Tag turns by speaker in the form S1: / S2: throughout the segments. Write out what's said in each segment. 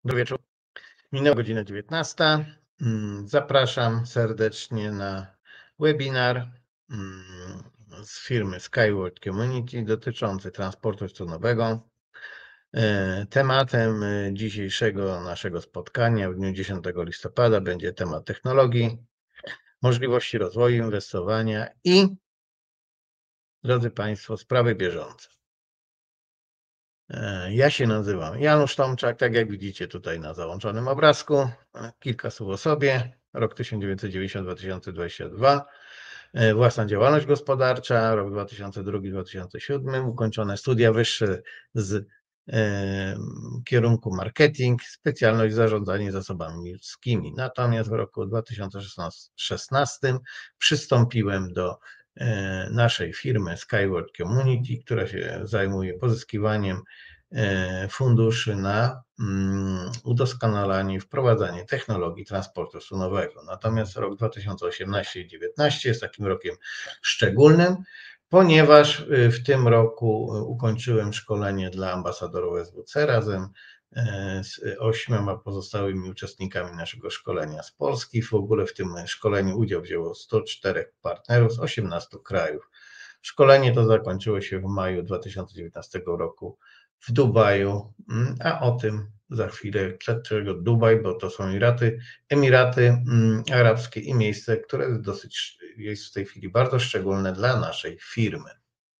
S1: Dobry wieczór. Minęła godzina 19. Zapraszam serdecznie na webinar z firmy Skyward Community dotyczący transportu stronowego. Tematem dzisiejszego naszego spotkania w dniu 10 listopada będzie temat technologii, możliwości rozwoju, inwestowania i, drodzy Państwo, sprawy bieżące. Ja się nazywam Janusz Tomczak, tak jak widzicie tutaj na załączonym obrazku. Kilka słów o sobie. Rok 1990-2022. Własna działalność gospodarcza, rok 2002-2007. Ukończone studia wyższe z kierunku marketing, specjalność zarządzanie zasobami ludzkimi. Natomiast w roku 2016 przystąpiłem do naszej firmy Skyward Community, która się zajmuje pozyskiwaniem funduszy na udoskonalanie i wprowadzanie technologii transportu stronowego. Natomiast rok 2018 i 2019 jest takim rokiem szczególnym, ponieważ w tym roku ukończyłem szkolenie dla ambasadorów SWC razem z 8 pozostałymi uczestnikami naszego szkolenia z Polski. W ogóle w tym szkoleniu udział wzięło 104 partnerów z 18 krajów. Szkolenie to zakończyło się w maju 2019 roku w Dubaju, a o tym za chwilę. Dlaczego Dubaj? Bo to są Emiraty Arabskie i miejsce, które jest w tej chwili bardzo szczególne dla naszej firmy.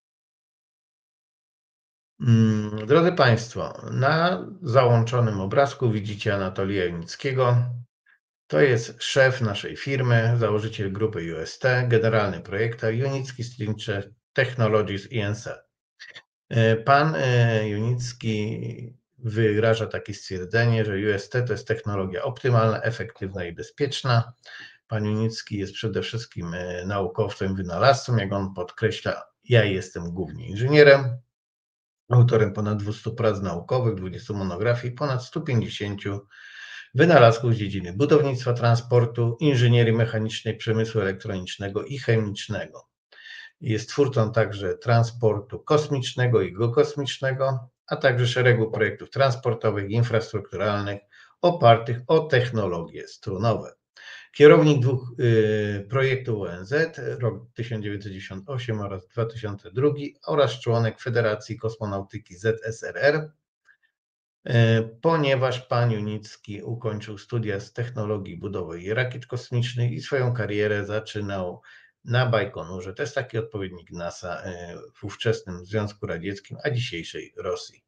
S1: Drodzy Państwo, na załączonym obrazku widzicie Anatolija Junickiego. To jest szef naszej firmy, założyciel grupy UST, generalny projektor Junicki Stringtree Technologies INC. Pan Junicki wyraża takie stwierdzenie, że UST to jest technologia optymalna, efektywna i bezpieczna. Pan Junicki jest przede wszystkim naukowcem, wynalazcą, jak on podkreśla, ja jestem głównie inżynierem, autorem ponad 200 prac naukowych, 20 monografii, ponad 150 wynalazków z dziedziny budownictwa, transportu, inżynierii mechanicznej, przemysłu elektronicznego i chemicznego. Jest twórcą także transportu kosmicznego i geokosmicznego, a także szeregu projektów transportowych i infrastrukturalnych opartych o technologie strunowe. Kierownik 2 projektów ONZ, rok 1998 oraz 2002 oraz członek Federacji Kosmonautyki ZSRR, ponieważ pan Junicki ukończył studia z technologii budowy rakiet kosmicznych i swoją karierę zaczynał na Bajkonurze. To jest taki odpowiednik NASA w ówczesnym Związku Radzieckim, a dzisiejszej Rosji.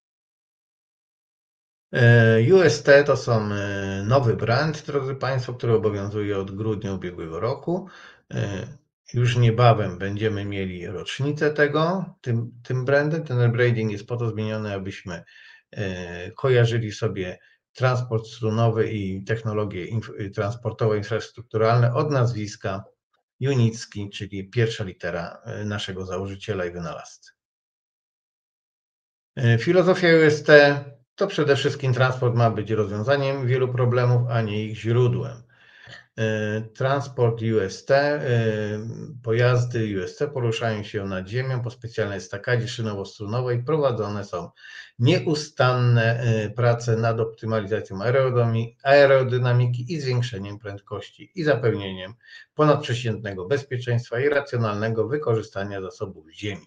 S1: UST to są nowy brand, drodzy Państwo, który obowiązuje od grudnia ubiegłego roku. Już niebawem będziemy mieli rocznicę tym brandem. Ten rebranding jest po to zmieniony, abyśmy kojarzyli sobie transport strunowy i technologie transportowe, infrastrukturalne od nazwiska Junicki, czyli pierwsza litera naszego założyciela i wynalazcy. Filozofia UST to przede wszystkim transport ma być rozwiązaniem wielu problemów, a nie ich źródłem. Transport UST, pojazdy UST poruszają się nad ziemią po specjalnej estakadzie szynowo-strunowej. Prowadzone są nieustanne prace nad optymalizacją aerodynamiki i zwiększeniem prędkości i zapewnieniem ponadprzeciętnego bezpieczeństwa i racjonalnego wykorzystania zasobów ziemi.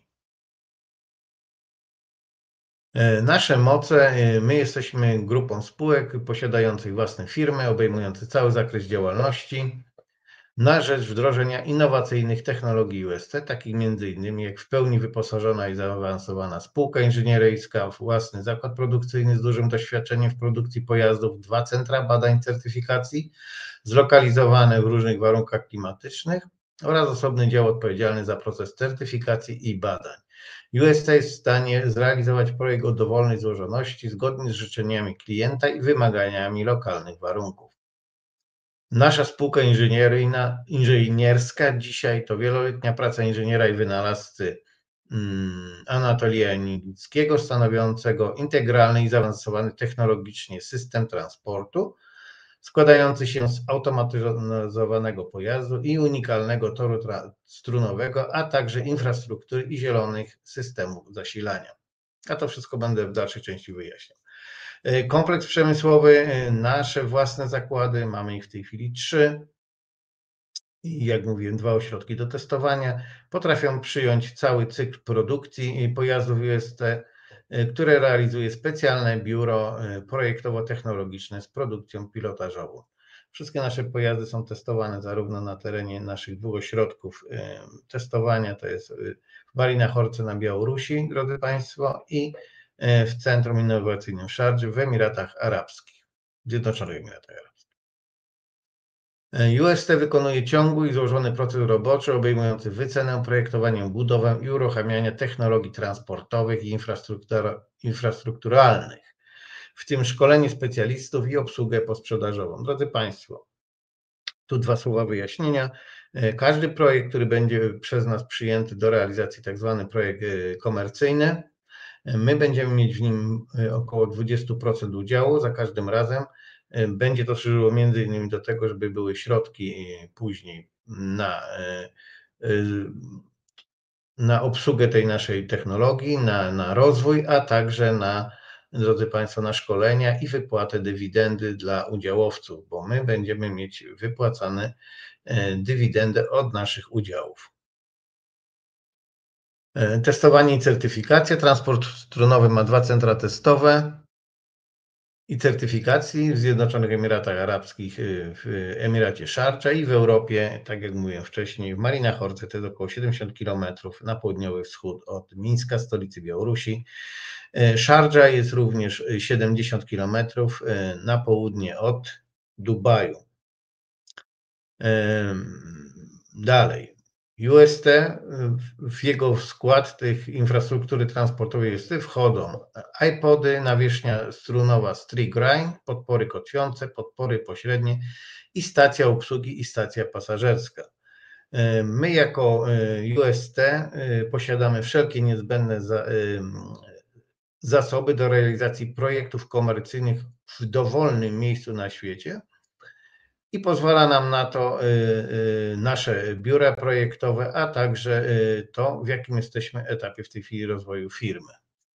S1: Nasze moce, my jesteśmy grupą spółek posiadających własne firmy, obejmujących cały zakres działalności na rzecz wdrożenia innowacyjnych technologii UST, takich m.in. jak w pełni wyposażona i zaawansowana spółka inżynieryjska, własny zakład produkcyjny z dużym doświadczeniem w produkcji pojazdów, 2 centra badań certyfikacji zlokalizowane w różnych warunkach klimatycznych oraz osobny dział odpowiedzialny za proces certyfikacji i badań. UST jest w stanie zrealizować projekt o dowolnej złożoności zgodnie z życzeniami klienta i wymaganiami lokalnych warunków. Nasza spółka inżynierska dzisiaj to wieloletnia praca inżyniera i wynalazcy Anatolija Junickiego, stanowiącego integralny i zaawansowany technologicznie system transportu, składający się z automatyzowanego pojazdu i unikalnego toru strunowego, a także infrastruktury i zielonych systemów zasilania. A to wszystko będę w dalszej części wyjaśniał. Kompleks przemysłowy, nasze własne zakłady, mamy ich w tej chwili 3. I jak mówiłem, 2 ośrodki do testowania potrafią przyjąć cały cykl produkcji pojazdów UST, które realizuje specjalne biuro projektowo-technologiczne z produkcją pilotażową. Wszystkie nasze pojazdy są testowane zarówno na terenie naszych 2 ośrodków testowania, to jest w Marina Horce na Białorusi, drodzy Państwo, i w Centrum Innowacyjnym Szardży w Emiratach Arabskich, Zjednoczonych Emiratach Arabskich. UST wykonuje ciągły i złożony proces roboczy obejmujący wycenę, projektowanie, budowę i uruchamianie technologii transportowych i infrastrukturalnych, w tym szkolenie specjalistów i obsługę posprzedażową. Drodzy Państwo, tu 2 słowa wyjaśnienia. Każdy projekt, który będzie przez nas przyjęty do realizacji, tak zwany projekt komercyjny, my będziemy mieć w nim około 20% udziału za każdym razem. Będzie to służyło między innymi do tego, żeby były środki później na obsługę tej naszej technologii, na rozwój, a także drodzy Państwo, na szkolenia i wypłatę dywidendy dla udziałowców, bo my będziemy mieć wypłacane dywidendę od naszych udziałów. Testowanie i certyfikacja. Transport strunowy ma 2 centra testowe i certyfikacji w Zjednoczonych Emiratach Arabskich, w Emiracie Szardża i w Europie, tak jak mówiłem wcześniej, w Marina Horce, to jest około 70 km na południowy wschód od Mińska, stolicy Białorusi. Szardża jest również 70 km na południe od Dubaju. Dalej. UST, w jego skład tych infrastruktury transportowej UST wchodzą iPody, nawierzchnia strunowa StreetGrind, podpory kotwiące, podpory pośrednie i stacja obsługi i stacja pasażerska. My jako UST posiadamy wszelkie niezbędne zasoby do realizacji projektów komercyjnych w dowolnym miejscu na świecie. I pozwala nam na to nasze biura projektowe, a także to, w jakim jesteśmy etapie w tej chwili rozwoju firmy.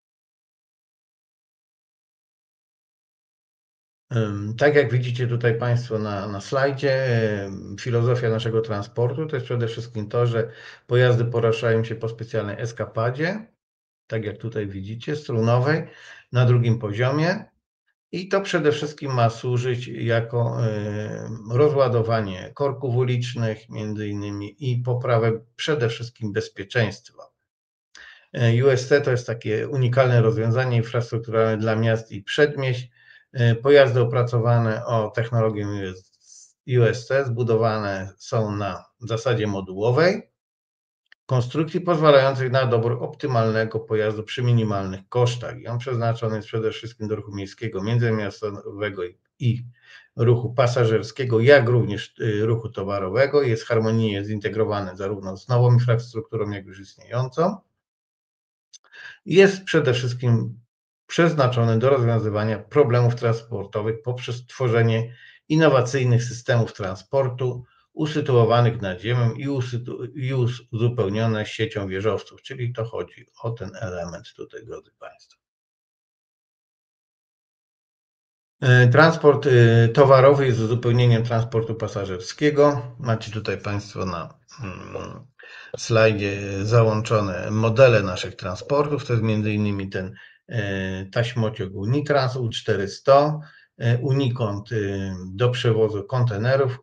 S1: Tak jak widzicie tutaj Państwo na slajdzie, filozofia naszego transportu to jest przede wszystkim to, że pojazdy poruszają się po specjalnej eskapadzie, tak jak tutaj widzicie, strunowej, na 2. poziomie. I to przede wszystkim ma służyć jako rozładowanie korków ulicznych, między innymi, i poprawę przede wszystkim bezpieczeństwa. UST to jest takie unikalne rozwiązanie infrastrukturalne dla miast i przedmieść. Pojazdy opracowane o technologię UST zbudowane są na zasadzie modułowej, konstrukcji pozwalających na dobór optymalnego pojazdu przy minimalnych kosztach. I on przeznaczony jest przede wszystkim do ruchu miejskiego, międzymiastowego i ruchu pasażerskiego, jak również ruchu towarowego. Jest harmonijnie zintegrowany zarówno z nową infrastrukturą, jak już istniejącą. Jest przede wszystkim przeznaczony do rozwiązywania problemów transportowych poprzez tworzenie innowacyjnych systemów transportu usytuowanych nad ziemią i uzupełnione siecią wieżowców, czyli to chodzi o ten element tutaj, drodzy Państwo. Transport towarowy jest uzupełnieniem transportu pasażerskiego. Macie tutaj Państwo na slajdzie załączone modele naszych transportów. To jest m.in. ten taśmociąg Unitrans U400, Unicont do przewozu kontenerów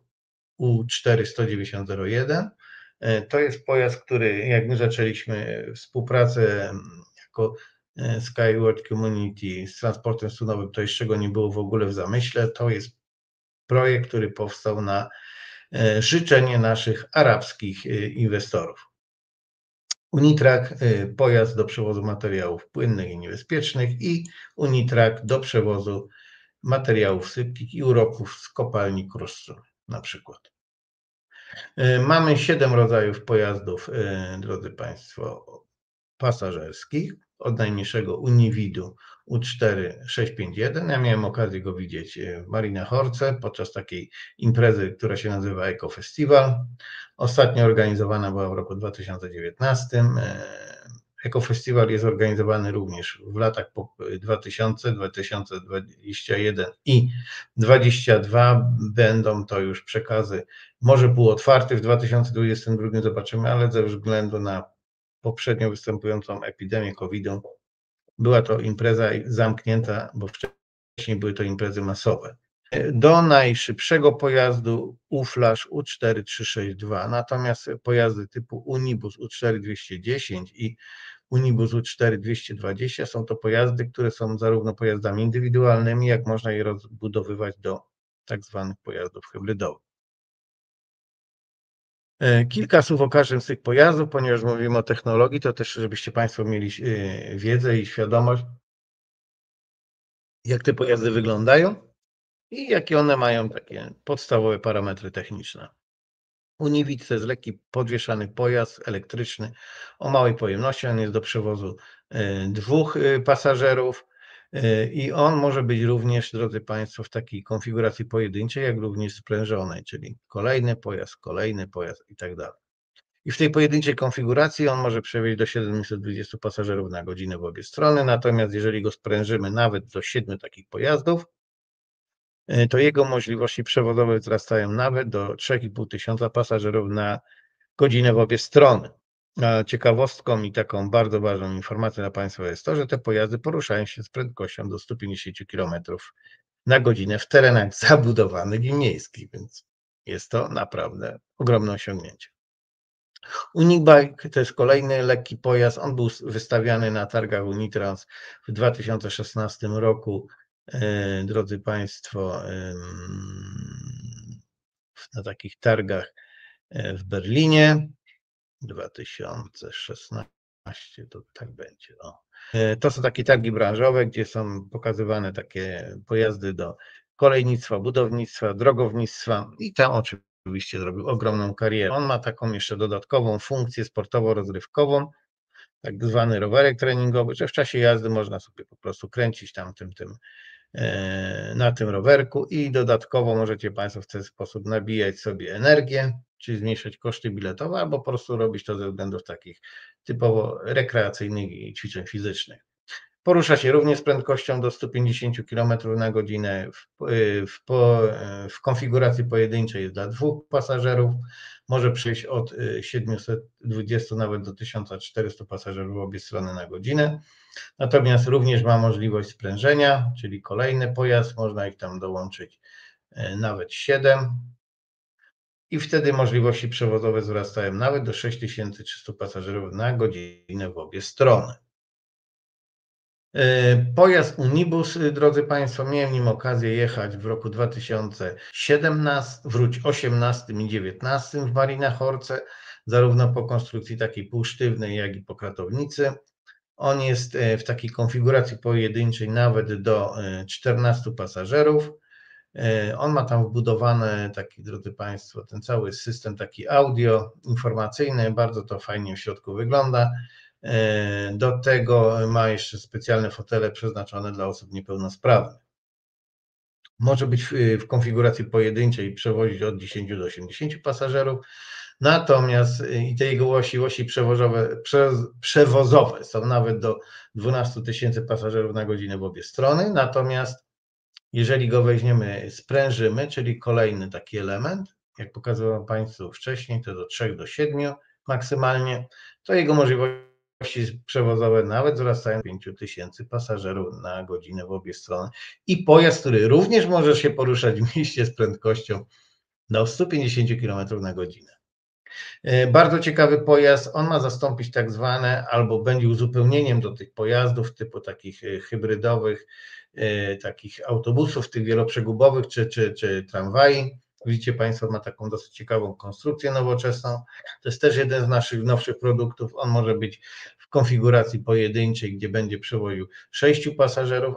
S1: U4-19001. To jest pojazd, który, jak my zaczęliśmy współpracę jako Skyward Community z transportem strunowym, to jeszcze go nie było w ogóle w zamyśle. To jest projekt, który powstał na życzenie naszych arabskich inwestorów. Unitrack, pojazd do przewozu materiałów płynnych i niebezpiecznych, i Unitrack do przewozu materiałów sypkich i uroków z kopalni Kruszcu na przykład. Mamy 7 rodzajów pojazdów, drodzy Państwo, pasażerskich. Od najmniejszego Unividu U4-651. Ja miałem okazję go widzieć w Marina Horce podczas takiej imprezy, która się nazywa Eco Festival. Ostatnio organizowana była w roku 2019. Ekofestiwal jest organizowany również w latach 2000, 2021 i 2022. Będą to już przekazy może półotwarte w 2022, zobaczymy, ale ze względu na poprzednio występującą epidemię COVID-u była to impreza zamknięta, bo wcześniej były to imprezy masowe. Do najszybszego pojazdu U-Flash U4362, natomiast pojazdy typu Unibus U4210 i Unibus U4220 są to pojazdy, które są zarówno pojazdami indywidualnymi, jak można je rozbudowywać do tak zwanych pojazdów hybrydowych. Kilka słów o każdym z tych pojazdów, ponieważ mówimy o technologii, to też żebyście Państwo mieli wiedzę i świadomość, jak te pojazdy wyglądają i jakie one mają takie podstawowe parametry techniczne. Uniwid to jest lekki podwieszany pojazd elektryczny o małej pojemności. On jest do przewozu 2 pasażerów i on może być również, drodzy Państwo, w takiej konfiguracji pojedynczej, jak również sprężonej, czyli kolejny pojazd i tak dalej. I w tej pojedynczej konfiguracji on może przewieźć do 720 pasażerów na godzinę w obie strony, natomiast jeżeli go sprężymy nawet do 7 takich pojazdów, to jego możliwości przewozowe wzrastają nawet do 3500 pasażerów na godzinę w obie strony. Ciekawostką i taką bardzo ważną informacją dla Państwa jest to, że te pojazdy poruszają się z prędkością do 150 km na godzinę w terenach zabudowanych i miejskich, więc jest to naprawdę ogromne osiągnięcie. Unibike to jest kolejny lekki pojazd. On był wystawiany na targach Unitrans w 2016 roku. Drodzy Państwo, na takich targach w Berlinie 2016, to tak będzie. To są takie targi branżowe, gdzie są pokazywane takie pojazdy do kolejnictwa, budownictwa, drogownictwa i tam oczywiście zrobił ogromną karierę. On ma taką jeszcze dodatkową funkcję sportowo-rozrywkową, tak zwany rowerek treningowy, że w czasie jazdy można sobie po prostu kręcić tam na tym rowerku i dodatkowo możecie Państwo w ten sposób nabijać sobie energię, czyli zmniejszać koszty biletowe, albo po prostu robić to ze względów takich typowo rekreacyjnych i ćwiczeń fizycznych. Porusza się również z prędkością do 150 km na godzinę. W konfiguracji pojedynczej jest dla 2 pasażerów. Może przejść od 720 nawet do 1400 pasażerów w obie strony na godzinę. Natomiast również ma możliwość sprężenia, czyli kolejny pojazd, można ich tam dołączyć nawet 7. I wtedy możliwości przewozowe wzrastają nawet do 6300 pasażerów na godzinę w obie strony. Pojazd Unibus, drodzy Państwo, miałem nim okazję jechać w roku 2017, 2018 i 2019 w Marinachorce, zarówno po konstrukcji takiej półsztywnej, jak i po kratownicy. On jest w takiej konfiguracji pojedynczej nawet do 14 pasażerów. On ma tam wbudowany taki, drodzy Państwo, ten cały system taki audio informacyjny, bardzo to fajnie w środku wygląda. Do tego ma jeszcze specjalne fotele przeznaczone dla osób niepełnosprawnych. Może być w konfiguracji pojedynczej przewozić od 10 do 80 pasażerów, natomiast i te jego właściwości przewozowe są nawet do 12 000 pasażerów na godzinę w obie strony, natomiast jeżeli go weźmiemy, sprężymy, czyli kolejny taki element, jak pokazywałem Państwu wcześniej, to do 3 do 7 maksymalnie, to jego możliwości przewozowe nawet wzrastają do 5000 pasażerów na godzinę w obie strony. I pojazd, który również może się poruszać w mieście z prędkością do 150 km na godzinę. Bardzo ciekawy pojazd, on ma zastąpić tak zwane, albo będzie uzupełnieniem do tych pojazdów typu takich hybrydowych, takich autobusów, tych wieloprzegubowych czy tramwaj. Widzicie Państwo, ma taką dosyć ciekawą konstrukcję nowoczesną. To jest też jeden z naszych nowszych produktów. On może być w konfiguracji pojedynczej, gdzie będzie przewoził 6 pasażerów,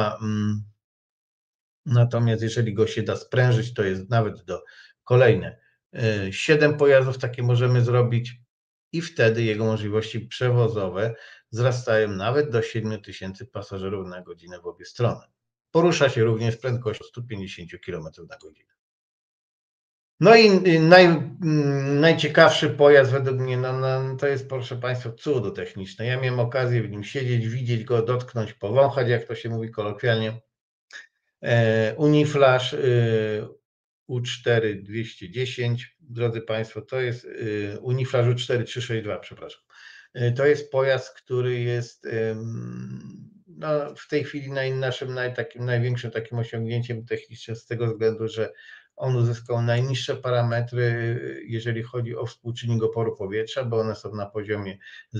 S1: natomiast jeżeli go się da sprężyć, to jest nawet do kolejne 7 pojazdów takie możemy zrobić i wtedy jego możliwości przewozowe wzrastają nawet do 7000 pasażerów na godzinę w obie strony. Porusza się również z prędkością 150 km na godzinę. No i najciekawszy pojazd według mnie to jest, proszę Państwa, cudo techniczne. Ja miałem okazję w nim siedzieć, widzieć go, dotknąć, powąchać, jak to się mówi kolokwialnie. Uniflash U4 210, drodzy Państwo, to jest Uniflash U4 362, przepraszam. To jest pojazd, który jest no, w tej chwili naszym największym takim osiągnięciem technicznym z tego względu, że on uzyskał najniższe parametry, jeżeli chodzi o współczynnik oporu powietrza, bo one są na poziomie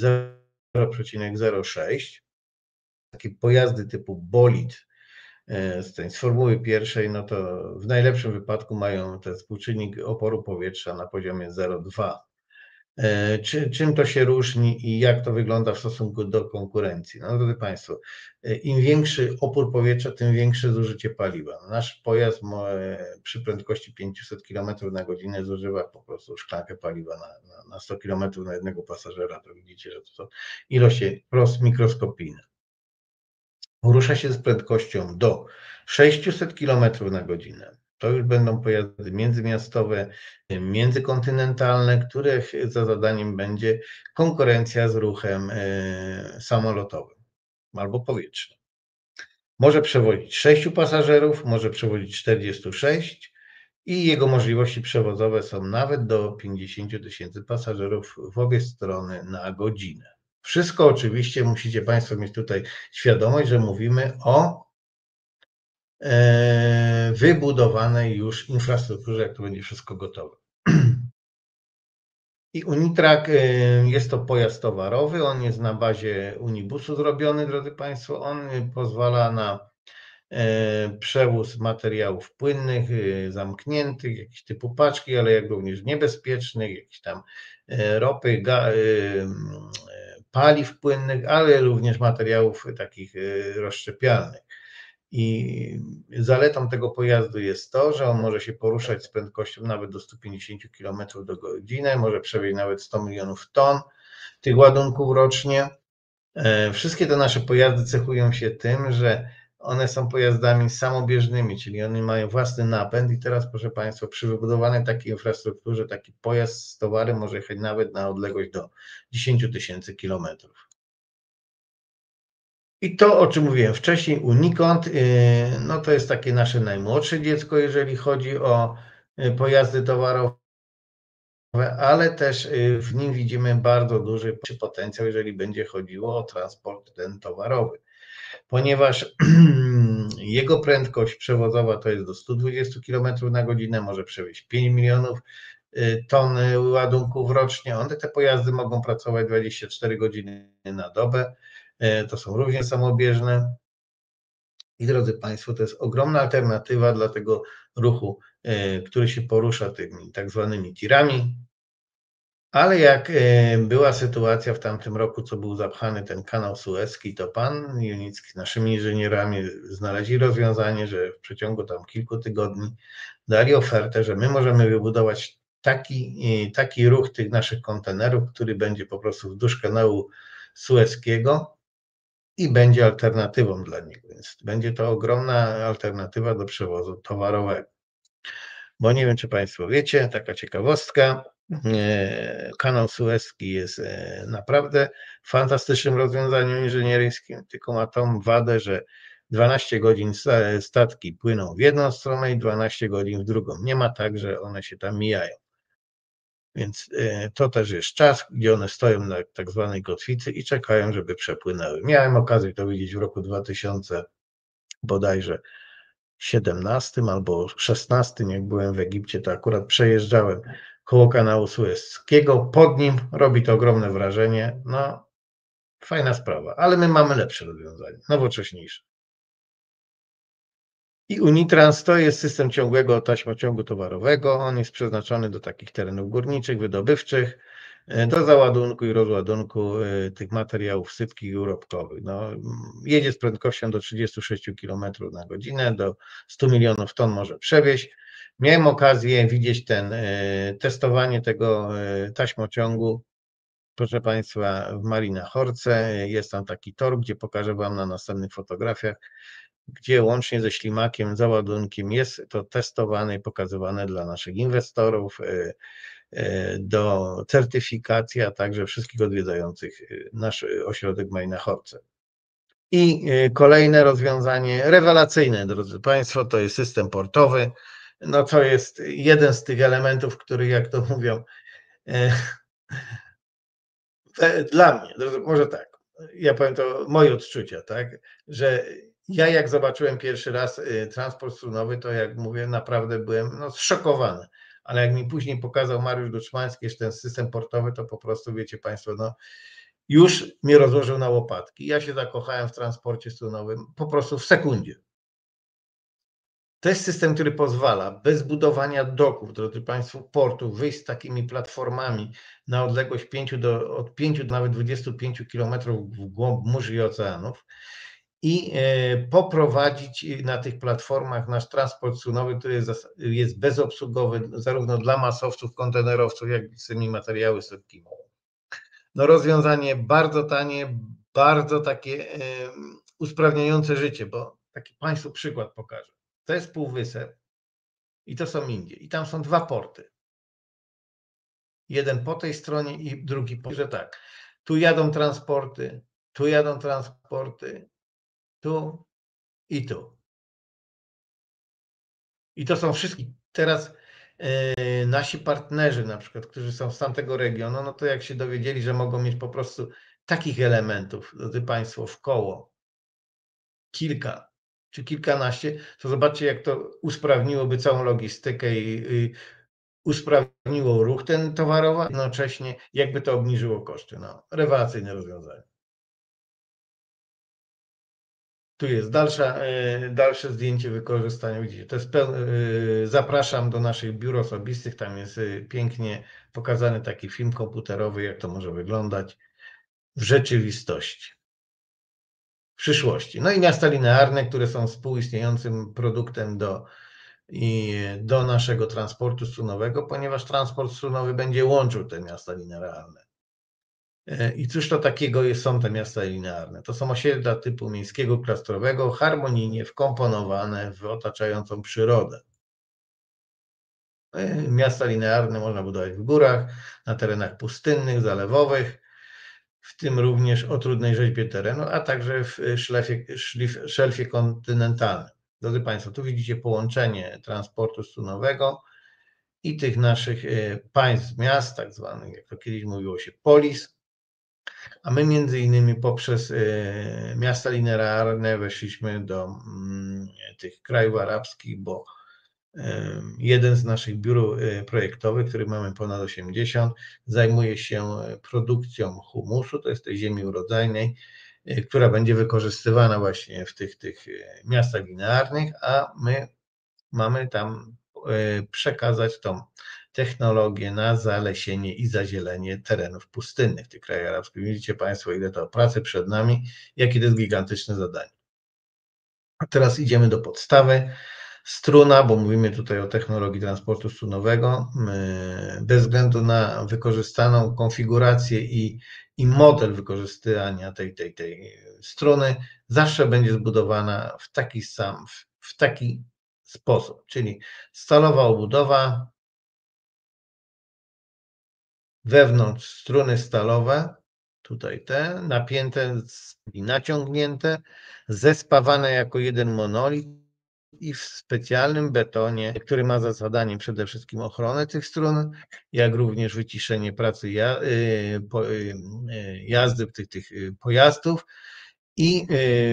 S1: 0,06. Takie pojazdy typu bolid z Formuły pierwszej, no to w najlepszym wypadku mają ten współczynnik oporu powietrza na poziomie 0,2. Czym to się różni i jak to wygląda w stosunku do konkurencji? No, drodzy Państwo, im większy opór powietrza, tym większe zużycie paliwa. Nasz pojazd przy prędkości 500 km na godzinę zużywa po prostu szklankę paliwa na 100 km na jednego pasażera. To widzicie, że to są ilości mikroskopijne. Porusza się z prędkością do 600 km na godzinę. To już będą pojazdy międzymiastowe, międzykontynentalne, których za zadaniem będzie konkurencja z ruchem samolotowym albo powietrznym. Może przewozić 6 pasażerów, może przewozić 46 i jego możliwości przewozowe są nawet do 50 000 pasażerów w obie strony na godzinę. Wszystko oczywiście musicie Państwo mieć tutaj świadomość, że mówimy o wybudowanej już infrastrukturze, jak to będzie wszystko gotowe. I Unitrack jest to pojazd towarowy, on jest na bazie Unibusu zrobiony, drodzy Państwo. On pozwala na przewóz materiałów płynnych, zamkniętych, jakiś typu paczki, ale jak również niebezpiecznych, jakichś tam ropy, paliw płynnych, ale również materiałów takich rozszczepialnych. I zaletą tego pojazdu jest to, że on może się poruszać z prędkością nawet do 150 km do godziny, może przewieźć nawet 100 milionów ton tych ładunków rocznie. Wszystkie te nasze pojazdy cechują się tym, że one są pojazdami samobieżnymi, czyli one mają własny napęd i teraz, proszę Państwa, przy wybudowanej takiej infrastrukturze taki pojazd z towarem może jechać nawet na odległość do 10 000 kilometrów. I to, o czym mówiłem wcześniej, Unicont, no to jest takie nasze najmłodsze dziecko, jeżeli chodzi o pojazdy towarowe, ale też w nim widzimy bardzo duży potencjał, jeżeli będzie chodziło o transport ten towarowy, ponieważ jego prędkość przewozowa to jest do 120 km na godzinę, może przewieźć 5 milionów ton ładunków rocznie. Te pojazdy mogą pracować 24 godziny na dobę. To są również samobieżne. I drodzy Państwo, to jest ogromna alternatywa dla tego ruchu, który się porusza tymi tak zwanymi tirami. Ale jak była sytuacja w tamtym roku, co był zapchany ten kanał sueski, to pan Junicki z naszymi inżynierami znaleźli rozwiązanie, że w przeciągu tam kilku tygodni dali ofertę, że my możemy wybudować taki ruch tych naszych kontenerów, który będzie po prostu wzdłuż kanału sueskiego i będzie alternatywą dla niego. Więc będzie to ogromna alternatywa do przewozu towarowego. Bo nie wiem, czy Państwo wiecie, taka ciekawostka, kanał sueski jest naprawdę fantastycznym rozwiązaniem inżynieryjskim, tylko ma tą wadę, że 12 godzin statki płyną w jedną stronę i 12 godzin w drugą. Nie ma tak, że one się tam mijają. Więc to też jest czas, gdzie one stoją na tak zwanej kotwicy i czekają, żeby przepłynęły. Miałem okazję to widzieć w roku 2000 bodajże 17 albo 16, jak byłem w Egipcie, to akurat przejeżdżałem koło kanału sueskiego. Pod nim robi to ogromne wrażenie. No, fajna sprawa, ale my mamy lepsze rozwiązanie, nowocześniejsze. I Unitrans to jest system ciągłego taśmociągu towarowego. On jest przeznaczony do takich terenów górniczych, wydobywczych, do załadunku i rozładunku tych materiałów sypkich i urobkowych. No, jedzie z prędkością do 36 km na godzinę, do 100 milionów ton może przewieźć. Miałem okazję widzieć testowanie tego taśmociągu, proszę Państwa, w Marina Horce. Jest tam taki tor, gdzie pokażę Wam na następnych fotografiach. gdzie łącznie ze ślimakiem, załadunkiem jest to testowane i pokazywane dla naszych inwestorów do certyfikacji, a także wszystkich odwiedzających nasz ośrodek Maj na Horce. I kolejne rozwiązanie rewelacyjne, drodzy Państwo, to jest system portowy. No to jest jeden z tych elementów, który, jak to mówią, dla mnie, może tak, ja powiem to moje odczucia, tak, że ja jak zobaczyłem pierwszy raz transport strunowy, to jak mówię, naprawdę byłem zszokowany, ale jak mi później pokazał Mariusz Duszmański jeszcze ten system portowy, to po prostu wiecie Państwo, już mnie rozłożył na łopatki. Ja się zakochałem w transporcie strunowym po prostu w sekundzie. To jest system, który pozwala bez budowania doków, drodzy Państwo, portów, wyjść z takimi platformami na odległość od 5 do nawet 25 kilometrów w głąb mórzy i oceanów i poprowadzić na tych platformach nasz transport strunowy, który jest bezobsługowy zarówno dla masowców, kontenerowców, jak i semi materiały sypkie. Rozwiązanie bardzo tanie, bardzo takie usprawniające życie, bo taki Państwu przykład pokażę. To jest półwysep i to są Indie. I tam są dwa porty. Jeden po tej stronie i drugi po tej. Że tak, tu jadą transporty, tu i tu. I to są wszystkie. Teraz nasi partnerzy na przykład, którzy są z tamtego regionu, no to jak się dowiedzieli, że mogą mieć po prostu takich elementów, drodzy Państwo, w koło kilka czy kilkanaście, to zobaczcie, jak to usprawniłoby całą logistykę i usprawniło ruch ten towarowy, jednocześnie jakby to obniżyło koszty. Rewelacyjne rozwiązanie. Tu jest dalsze zdjęcie wykorzystania. Widzicie, to jest zapraszam do naszych biur osobistych, tam jest pięknie pokazany taki film komputerowy, jak to może wyglądać w rzeczywistości. W przyszłości. I miasta linearne, które są współistniejącym produktem do naszego transportu strunowego, ponieważ transport strunowy będzie łączył te miasta linearne. I cóż to takiego są te miasta linearne? To są osiedla typu miejskiego, klastrowego, harmonijnie wkomponowane w otaczającą przyrodę. Miasta linearne można budować w górach, na terenach pustynnych, zalewowych, w tym również o trudnej rzeźbie terenu, a także w szelfie kontynentalnym. Drodzy Państwo, tu widzicie połączenie transportu strunowego i tych naszych państw, miast, tak zwanych, jak to kiedyś mówiło się, polis, a my między innymi poprzez miasta linearne weszliśmy do tych krajów arabskich, bo jeden z naszych biur projektowych, który mamy ponad 80, zajmuje się produkcją humusu, to jest tej ziemi urodzajnej, która będzie wykorzystywana właśnie w tych miastach linearnych, a my mamy tam przekazać tą technologię na zalesienie i zazielenie terenów pustynnych w tych krajach arabskich. Widzicie Państwo, ile to pracy przed nami, jakie to jest gigantyczne zadanie. A teraz idziemy do podstawy. Struna, bo mówimy tutaj o technologii transportu strunowego, bez względu na wykorzystaną konfigurację i model wykorzystania tej struny, zawsze będzie zbudowana w taki sposób, czyli stalowa obudowa, wewnątrz struny stalowe, tutaj te, napięte i naciągnięte, zespawane jako jeden monolit i w specjalnym betonie, który ma za zadanie przede wszystkim ochronę tych strun, jak również wyciszenie pracy jazdy tych pojazdów i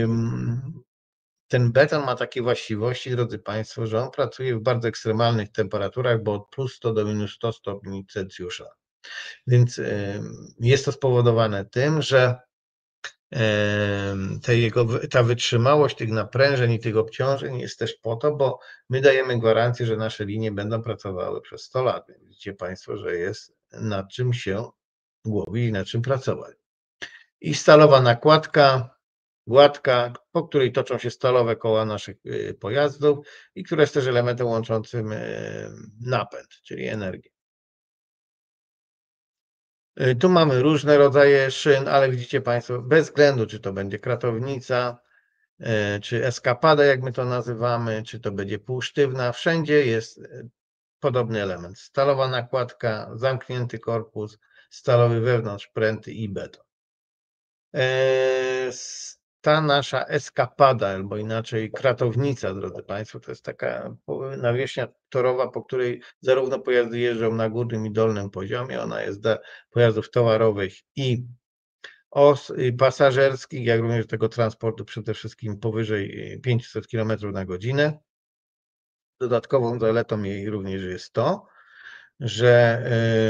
S1: ten beton ma takie właściwości, drodzy Państwo, że on pracuje w bardzo ekstremalnych temperaturach, bo od plus 100 do minus 100 stopni Celsjusza. Więc jest to spowodowane tym, że ta wytrzymałość tych naprężeń i tych obciążeń jest też po to, bo my dajemy gwarancję, że nasze linie będą pracowały przez 100 lat. Widzicie Państwo, że jest nad czym się głowić i nad czym pracować. I stalowa nakładka, gładka, po której toczą się stalowe koła naszych pojazdów i która jest też elementem łączącym napęd, czyli energię. Tu mamy różne rodzaje szyn, ale widzicie Państwo, bez względu czy to będzie kratownica, czy eskapada, jak my to nazywamy, czy to będzie półsztywna, wszędzie jest podobny element. Stalowa nakładka, zamknięty korpus, stalowy wewnątrz, pręty i beton. Ta nasza eskapada, albo inaczej kratownica, drodzy Państwo, to jest taka nawierzchnia torowa, po której zarówno pojazdy jeżdżą na górnym i dolnym poziomie, ona jest dla pojazdów towarowych i pasażerskich, jak również tego transportu przede wszystkim powyżej 500 km na godzinę. Dodatkową zaletą jej również jest to, że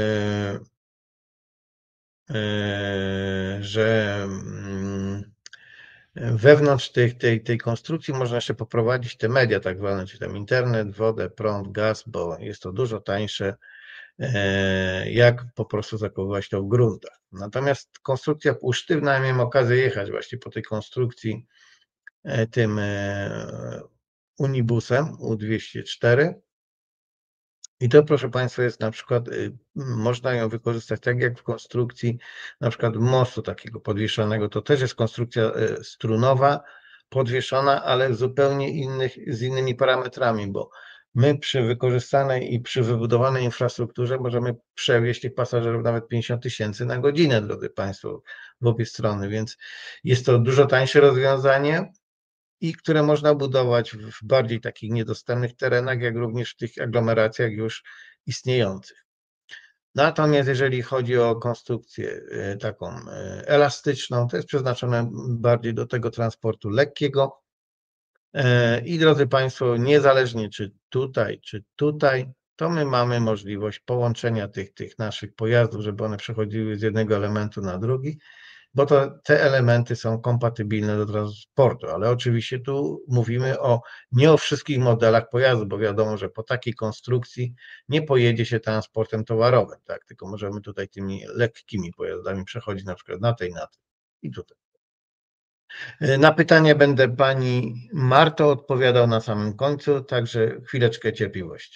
S1: wewnątrz tej konstrukcji można jeszcze poprowadzić te media tak zwane, czyli tam internet, wodę, prąd, gaz, bo jest to dużo tańsze, jak po prostu zachowywać to w gruntach. Natomiast konstrukcja półsztywna, ja miałem okazję jechać właśnie po tej konstrukcji tym unibusem U204 i to, proszę Państwa, jest na przykład, można ją wykorzystać tak jak w konstrukcji na przykład mostu takiego podwieszonego, to też jest konstrukcja strunowa, podwieszona, ale zupełnie z innymi parametrami, bo my przy wykorzystanej i przy wybudowanej infrastrukturze możemy przewieźć tych pasażerów nawet 50 000 na godzinę, drodzy Państwo, w obie strony, więc jest to dużo tańsze rozwiązanie i które można budować w bardziej takich niedostępnych terenach, jak również w tych aglomeracjach już istniejących. Natomiast jeżeli chodzi o konstrukcję taką elastyczną, to jest przeznaczone bardziej do tego transportu lekkiego. I drodzy Państwo, niezależnie czy tutaj, to my mamy możliwość połączenia tych naszych pojazdów, żeby one przechodziły z jednego elementu na drugi, bo to te elementy są kompatybilne do transportu, ale oczywiście tu mówimy nie o wszystkich modelach pojazdów, bo wiadomo, że po takiej konstrukcji nie pojedzie się transportem towarowym, tak? Tylko możemy tutaj tymi lekkimi pojazdami przechodzić na przykład na tej i tutaj. Na pytanie będę pani Marto odpowiadał na samym końcu, także chwileczkę cierpliwości.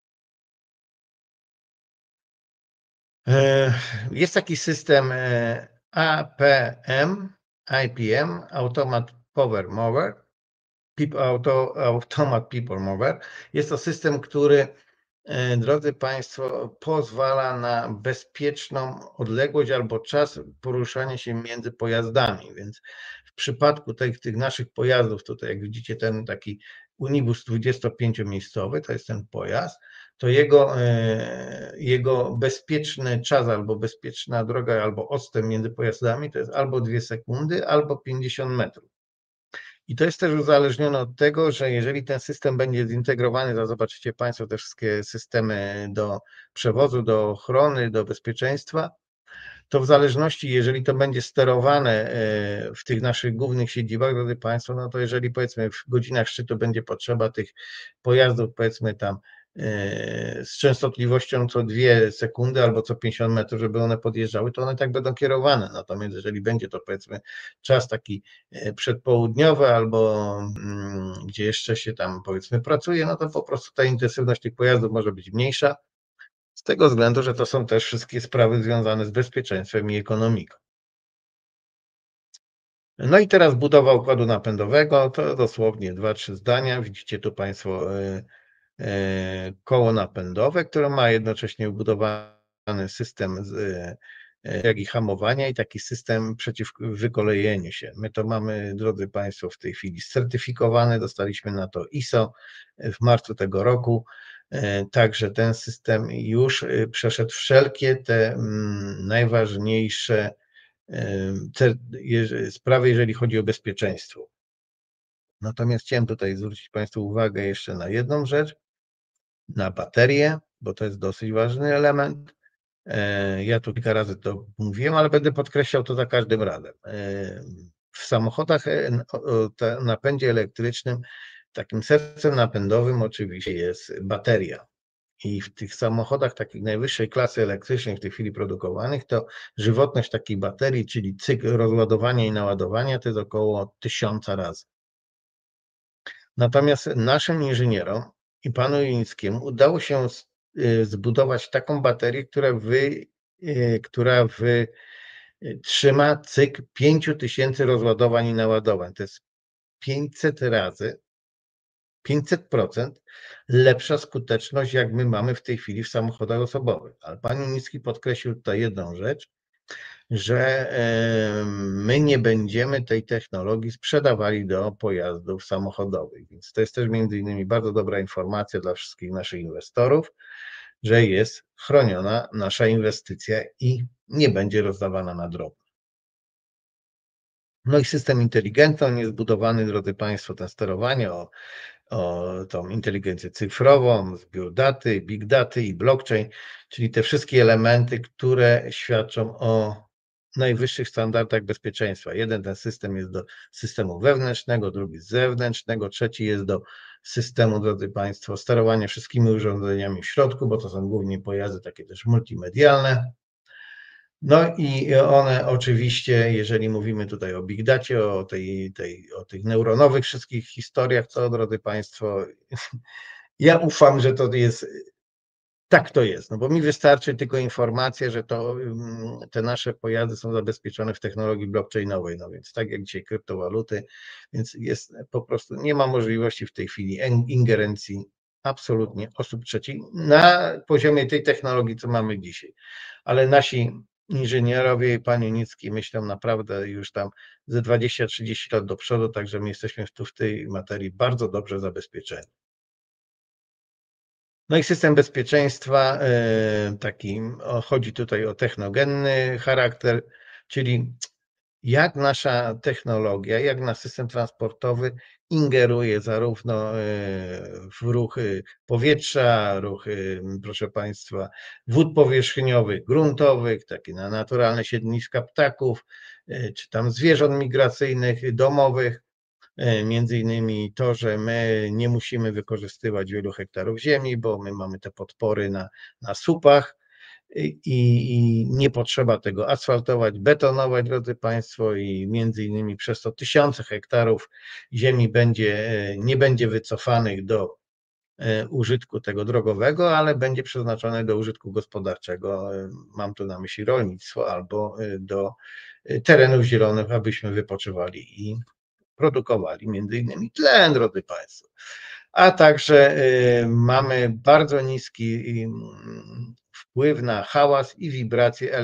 S1: Jest taki system APM, IPM, Automat Power Mover, Automat People Mover. Jest to system, który, drodzy Państwo, pozwala na bezpieczną odległość albo czas poruszania się między pojazdami, więc w przypadku tych naszych pojazdów, tutaj jak widzicie ten taki Unibus 25-miejscowy, to jest ten pojazd, to jego bezpieczny czas albo bezpieczna droga, albo odstęp między pojazdami to jest albo 2 sekundy, albo 50 metrów. I to jest też uzależnione od tego, że jeżeli ten system będzie zintegrowany, zobaczycie Państwo te wszystkie systemy do przewozu, do ochrony, do bezpieczeństwa, to w zależności, jeżeli to będzie sterowane w tych naszych głównych siedzibach, drodzy Państwo, no to jeżeli powiedzmy w godzinach szczytu będzie potrzeba tych pojazdów, powiedzmy tam z częstotliwością co 2 sekundy albo co 50 metrów, żeby one podjeżdżały, to one tak będą kierowane. Natomiast jeżeli będzie to powiedzmy czas taki przedpołudniowy albo gdzie jeszcze się tam powiedzmy pracuje, no to po prostu ta intensywność tych pojazdów może być mniejsza. Z tego względu, że to są też wszystkie sprawy związane z bezpieczeństwem i ekonomiką. No i teraz budowa układu napędowego, to dosłownie 2-3 zdania. Widzicie tu Państwo koło napędowe, które ma jednocześnie wbudowany system jak i hamowania i taki system przeciw wykolejeniu się. My to mamy, drodzy Państwo, w tej chwili certyfikowane, dostaliśmy na to ISO w marcu tego roku. Także ten system już przeszedł wszelkie te najważniejsze sprawy, jeżeli chodzi o bezpieczeństwo. Natomiast chciałem tutaj zwrócić Państwu uwagę jeszcze na jedną rzecz, na baterię, bo to jest dosyć ważny element. Ja tu kilka razy to mówiłem, ale będę podkreślał to za każdym razem. W samochodach o napędzie elektrycznym takim sercem napędowym oczywiście jest bateria. I w tych samochodach takich najwyższej klasy elektrycznej w tej chwili produkowanych, to żywotność takiej baterii, czyli cykl rozładowania i naładowania, to jest około 1000 razy. Natomiast naszym inżynierom i panu Junickiemu udało się zbudować taką baterię, która wytrzyma cykl 5000 rozładowań i naładowań. To jest 500 razy, 500% lepsza skuteczność, jak my mamy w tej chwili w samochodach osobowych. Ale pan Junicki podkreślił tutaj jedną rzecz, że my nie będziemy tej technologii sprzedawali do pojazdów samochodowych. Więc to jest też między innymi bardzo dobra informacja dla wszystkich naszych inwestorów, że jest chroniona nasza inwestycja i nie będzie rozdawana na drobno. No i system inteligentny, on jest zbudowany, drodzy Państwo, ten sterowanie o tą inteligencję cyfrową, zbiór daty, big daty i blockchain, czyli te wszystkie elementy, które świadczą o najwyższych standardach bezpieczeństwa. Jeden ten system jest do systemu wewnętrznego, drugi zewnętrznego, trzeci jest do systemu, drodzy Państwo, sterowania wszystkimi urządzeniami w środku, bo to są głównie pojazdy takie też multimedialne. No i one oczywiście, jeżeli mówimy tutaj o big dacie, o tych neuronowych wszystkich historiach, to drodzy Państwo, ja ufam, że to jest, tak to jest, no bo mi wystarczy tylko informacja, że te nasze pojazdy są zabezpieczone w technologii blockchainowej, no więc tak jak dzisiaj kryptowaluty, więc jest po prostu, nie ma możliwości w tej chwili ingerencji absolutnie osób trzecich na poziomie tej technologii, co mamy dzisiaj. Ale nasi inżynierowie i pan Junicki myślą naprawdę już tam ze 20-30 lat do przodu, także my jesteśmy tu w tej materii bardzo dobrze zabezpieczeni. No i system bezpieczeństwa, chodzi tutaj o technogenny charakter, czyli jak nasza technologia, jak nasz system transportowy ingeruje zarówno w ruchy powietrza, ruchy, proszę Państwa, wód powierzchniowych, gruntowych, takie na naturalne siedliska ptaków, czy tam zwierząt migracyjnych, domowych. Między innymi to, że my nie musimy wykorzystywać wielu hektarów ziemi, bo my mamy te podpory na słupach i nie potrzeba tego asfaltować, betonować, drodzy Państwo, i między innymi przez to tysiące hektarów ziemi nie będzie wycofanych do użytku tego drogowego, ale będzie przeznaczone do użytku gospodarczego. Mam tu na myśli rolnictwo albo do terenów zielonych, abyśmy wypoczywali i produkowali między innymi tlen, drodzy Państwo. A także mamy bardzo niski wpływ na hałas i wibrację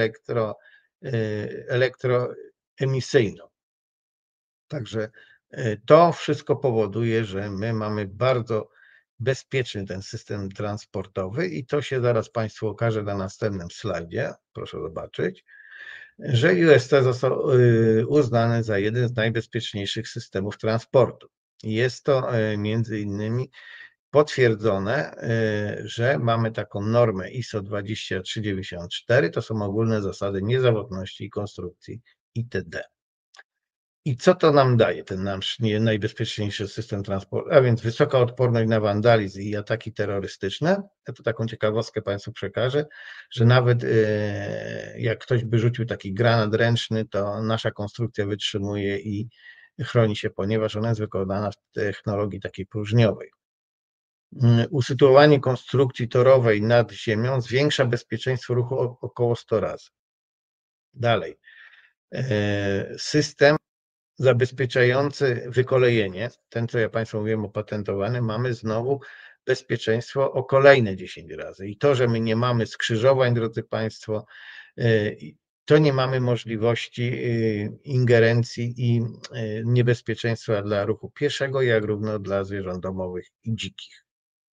S1: elektroemisyjną. Także to wszystko powoduje, że my mamy bardzo bezpieczny ten system transportowy i to się zaraz Państwu okaże na następnym slajdzie. Proszę zobaczyć, że UST został uznany za jeden z najbezpieczniejszych systemów transportu. Jest to między innymi potwierdzone, że mamy taką normę ISO 20394, to są ogólne zasady niezawodności i konstrukcji itd. I co to nam daje, ten nasz najbezpieczniejszy system transportu? A więc wysoka odporność na wandalizm i ataki terrorystyczne. Ja tu taką ciekawostkę Państwu przekażę, że nawet jak ktoś by rzucił taki granat ręczny, to nasza konstrukcja wytrzymuje i chroni się, ponieważ ona jest wykonana w technologii takiej próżniowej. Usytuowanie konstrukcji torowej nad ziemią zwiększa bezpieczeństwo ruchu około 100 razy. Dalej. System zabezpieczający wykolejenie, ten co ja Państwu mówiłem opatentowany, mamy znowu bezpieczeństwo o kolejne 10 razy. I to, że my nie mamy skrzyżowań, drodzy Państwo, to nie mamy możliwości ingerencji i niebezpieczeństwa dla ruchu pieszego, jak równo dla zwierząt domowych i dzikich.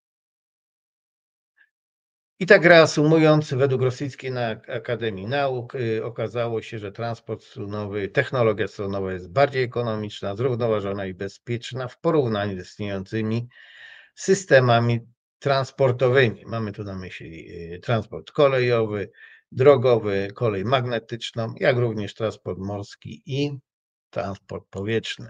S1: I tak reasumując, według Rosyjskiej Akademii Nauk okazało się, że transport strunowy, technologia strunowa jest bardziej ekonomiczna, zrównoważona i bezpieczna w porównaniu z istniejącymi systemami transportowymi. Mamy tu na myśli transport kolejowy, drogowy, kolej magnetyczną, jak również transport morski i transport powietrzny.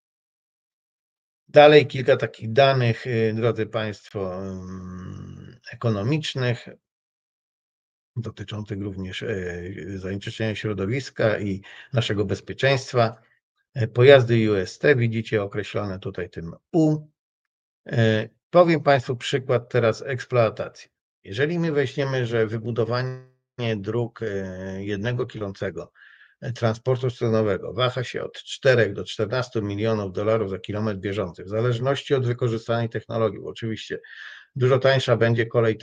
S1: Dalej kilka takich danych, drodzy Państwo, ekonomicznych, dotyczących również zanieczyszczenia środowiska i naszego bezpieczeństwa. Pojazdy UST widzicie określone tutaj tym U. Powiem Państwu przykład teraz eksploatacji. Jeżeli my weźmiemy, że wybudowanie dróg 1 km transportu scenowego waha się od 4 do 14 milionów dolarów za kilometr bieżący, w zależności od wykorzystanej technologii, bo oczywiście dużo tańsza będzie kolej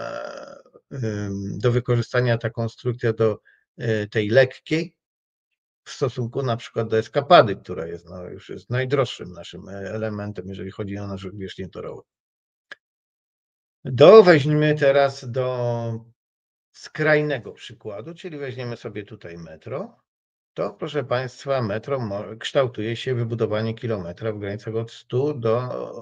S1: do wykorzystania, ta konstrukcja do tej lekkiej, w stosunku na przykład do eskapady, która jest, no, już jest najdroższym naszym elementem, jeżeli chodzi o nasz wierzchnię torową. Weźmy teraz do skrajnego przykładu, czyli weźmiemy sobie tutaj metro. To, proszę Państwa, metro kształtuje się wybudowanie kilometra w granicach od 100 do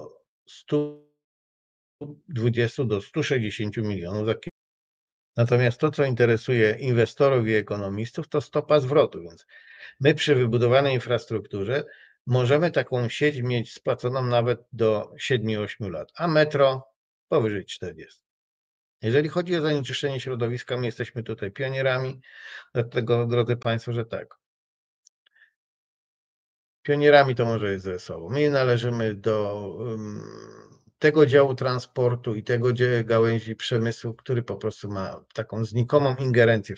S1: 120 do 160 milionów za kilometr. Natomiast to, co interesuje inwestorów i ekonomistów, to stopa zwrotu, więc my przy wybudowanej infrastrukturze możemy taką sieć mieć spłaconą nawet do 7-8 lat, a metro powyżej 40. Jeżeli chodzi o zanieczyszczenie środowiska, my jesteśmy tutaj pionierami, dlatego, drodzy Państwo, że tak. Pionierami to może jest wesoło. My należymy do tego działu transportu i tego gałęzi przemysłu, który po prostu ma taką znikomą ingerencję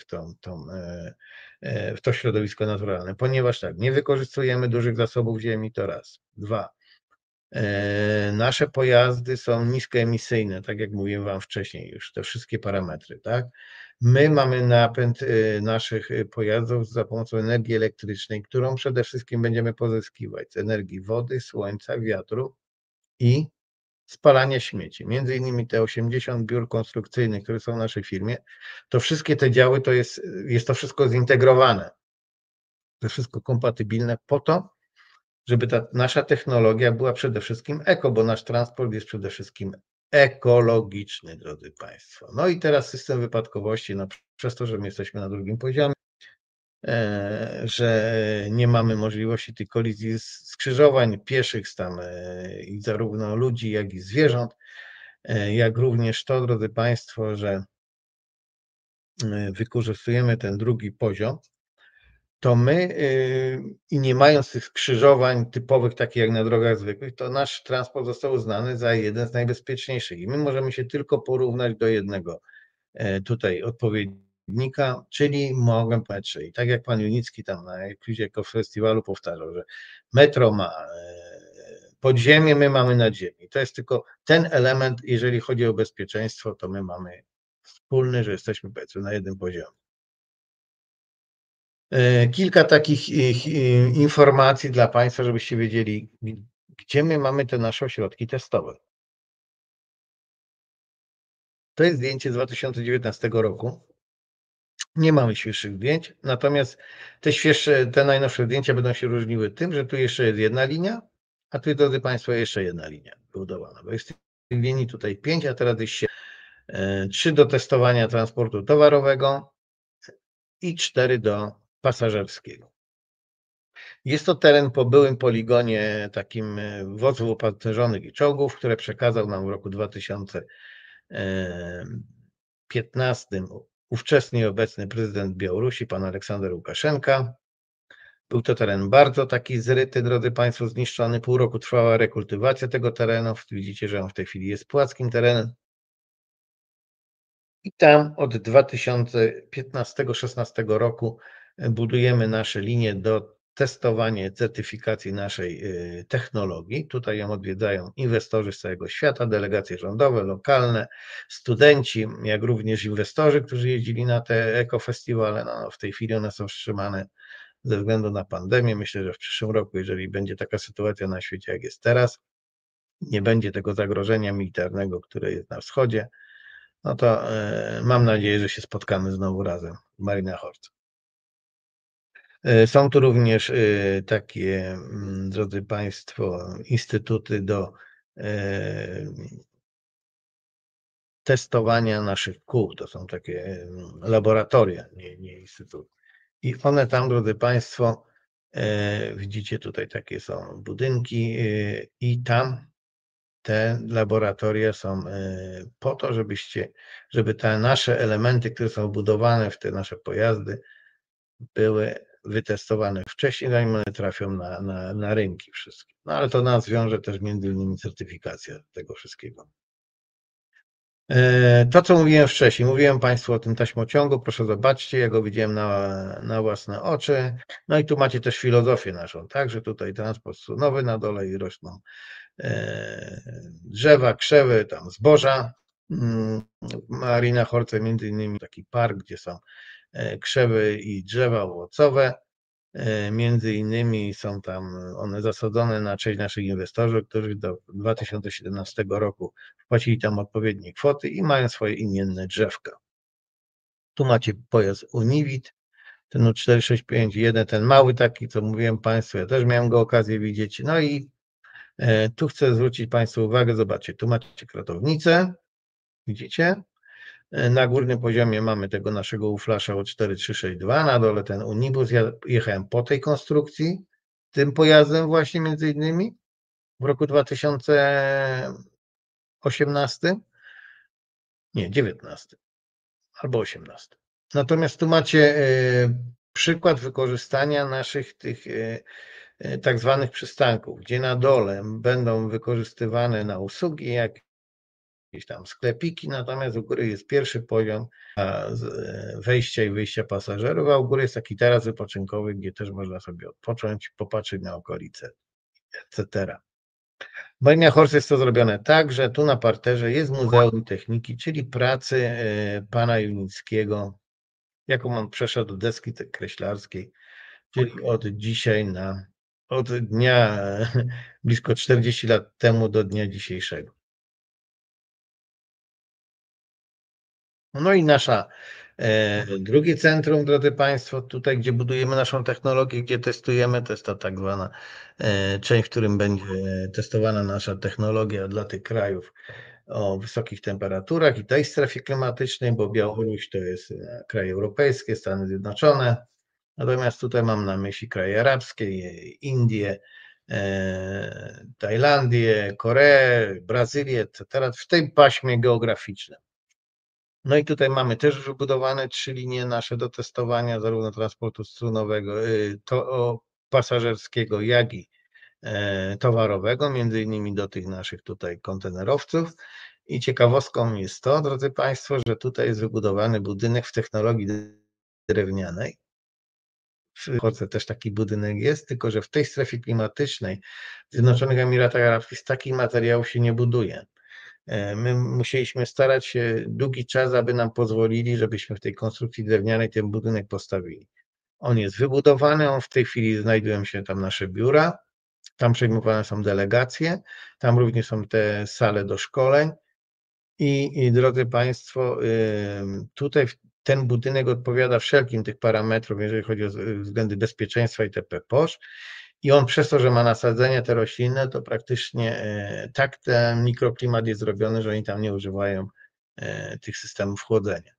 S1: w to środowisko naturalne, ponieważ tak, nie wykorzystujemy dużych zasobów ziemi, to raz. Dwa, nasze pojazdy są niskoemisyjne, tak jak mówiłem Wam wcześniej już, te wszystkie parametry, tak? My mamy napęd naszych pojazdów za pomocą energii elektrycznej, którą przede wszystkim będziemy pozyskiwać z energii wody, słońca, wiatru i spalania śmieci. Między innymi te 80 biur konstrukcyjnych, które są w naszej firmie, to wszystkie te działy to jest to wszystko zintegrowane. To wszystko kompatybilne po to, żeby ta nasza technologia była przede wszystkim eko, bo nasz transport jest przede wszystkim ekologiczny, drodzy Państwo. No i teraz system wypadkowości, no przez to, że my jesteśmy na drugim poziomie, że nie mamy możliwości tych kolizji skrzyżowań pieszych tam i zarówno ludzi, jak i zwierząt, jak również to, drodzy Państwo, że wykorzystujemy ten drugi poziom, to my i nie mając tych skrzyżowań typowych, takich jak na drogach zwykłych, to nasz transport został uznany za jeden z najbezpieczniejszych i my możemy się tylko porównać do jednego tutaj odpowiednika, czyli mogę powiedzieć, i tak jak pan Junicki tam na jakimś ekofestiwalu powtarzał, że metro ma podziemie, my mamy nadziemie. To jest tylko ten element, jeżeli chodzi o bezpieczeństwo, to my mamy wspólny, że jesteśmy powiedzmy na jednym poziomie. Kilka takich informacji dla Państwa, żebyście wiedzieli, gdzie my mamy te nasze ośrodki testowe. To jest zdjęcie z 2019 roku. Nie mamy świeższych zdjęć, natomiast te najnowsze zdjęcia będą się różniły tym, że tu jeszcze jest jedna linia, a tu, drodzy Państwo, jeszcze jedna linia wybudowana, bo jest tych linii tutaj 5, a teraz jest 3 do testowania transportu towarowego i 4 do pasażerskiego. Jest to teren po byłym poligonie takim wozów opancerzonych i czołgów, które przekazał nam w roku 2015 ówczesny i obecny prezydent Białorusi, pan Aleksander Łukaszenka. Był to teren bardzo taki zryty, drodzy Państwo, zniszczony. Pół roku trwała rekultywacja tego terenu. Widzicie, że on w tej chwili jest płaskim terenem. I tam od 2015-16 roku budujemy nasze linie do testowania, certyfikacji naszej technologii. Tutaj ją odwiedzają inwestorzy z całego świata, delegacje rządowe, lokalne, studenci, jak również inwestorzy, którzy jeździli na te ekofestiwale. No, w tej chwili one są wstrzymane ze względu na pandemię. Myślę, że w przyszłym roku, jeżeli będzie taka sytuacja na świecie, jak jest teraz, nie będzie tego zagrożenia militarnego, które jest na wschodzie, no to mam nadzieję, że się spotkamy znowu razem w Marinachorce. Są tu również takie, drodzy Państwo, instytuty do testowania naszych kół. To są takie laboratoria, nie instytuty. I one tam, drodzy Państwo, widzicie tutaj takie są budynki i tam te laboratoria są po to, żeby te nasze elementy, które są budowane w te nasze pojazdy, były wytestowane wcześniej, zanim one trafią na rynki wszystkie. No ale to nas wiąże też między innymi certyfikacja tego wszystkiego. To, co mówiłem wcześniej, mówiłem Państwu o tym taśmociągu, proszę zobaczcie, ja go widziałem na własne oczy. No i tu macie też filozofię naszą, tak, że tutaj transport strunowy na dole i rosną drzewa, krzewy, tam zboża. Marina Horce między innymi taki park, gdzie są krzewy i drzewa owocowe. Między innymi są tam one zasadzone na cześć naszych inwestorów, którzy do 2017 roku wpłacili tam odpowiednie kwoty i mają swoje imienne drzewka. Tu macie pojazd Uniwit, ten U4651, ten mały taki, co mówiłem Państwu, ja też miałem go okazję widzieć. No i tu chcę zwrócić Państwu uwagę, zobaczcie, tu macie kratownicę, widzicie? Na górnym poziomie mamy tego naszego UFlasha O4362, na dole ten Unibus. Ja jechałem po tej konstrukcji, tym pojazdem właśnie między innymi w roku 2018, nie, 19 albo 18. Natomiast tu macie przykład wykorzystania naszych tych tak zwanych przystanków, gdzie na dole będą wykorzystywane na usługi, jak jakieś tam sklepiki, natomiast u góry jest pierwszy poziom wejścia i wyjścia pasażerów, a u góry jest taki taras wypoczynkowy, gdzie też można sobie odpocząć, popatrzeć na okolice, etc. W Marina Horse jest to zrobione tak, że tu na parterze jest Muzeum Techniki, czyli pracy pana Junickiego, jaką on przeszedł do deski kreślarskiej, czyli od dnia blisko 40 lat temu do dnia dzisiejszego. No i drugie centrum, drodzy Państwo, tutaj, gdzie budujemy naszą technologię, gdzie testujemy, to jest ta tak zwana część, w którym będzie testowana nasza technologia dla tych krajów o wysokich temperaturach i tej strefie klimatycznej, bo Białoruś to jest kraj europejski, Stany Zjednoczone, natomiast tutaj mam na myśli kraje arabskie, Indie, Tajlandię, Koreę, Brazylię, etc. w tym paśmie geograficznym. No i tutaj mamy też wybudowane 3 linie nasze do testowania zarówno transportu strunowego, pasażerskiego, jak i towarowego, między innymi do tych naszych tutaj kontenerowców. I ciekawostką jest to, drodzy Państwo, że tutaj jest wybudowany budynek w technologii drewnianej. W Polsce też taki budynek jest, tylko że w tej strefie klimatycznej w Zjednoczonych Emiratach Arabskich z takich materiałów się nie buduje. My musieliśmy starać się długi czas, aby nam pozwolili, żebyśmy w tej konstrukcji drewnianej ten budynek postawili. On jest wybudowany, on w tej chwili znajdują się tam nasze biura, tam przejmowane są delegacje, tam również są te sale do szkoleń i drodzy Państwo, tutaj ten budynek odpowiada wszelkim tych parametrom, jeżeli chodzi o względy bezpieczeństwa itp. POSZ. I on przez to, że ma nasadzenia te roślinne, to praktycznie tak ten mikroklimat jest zrobiony, że oni tam nie używają tych systemów chłodzenia.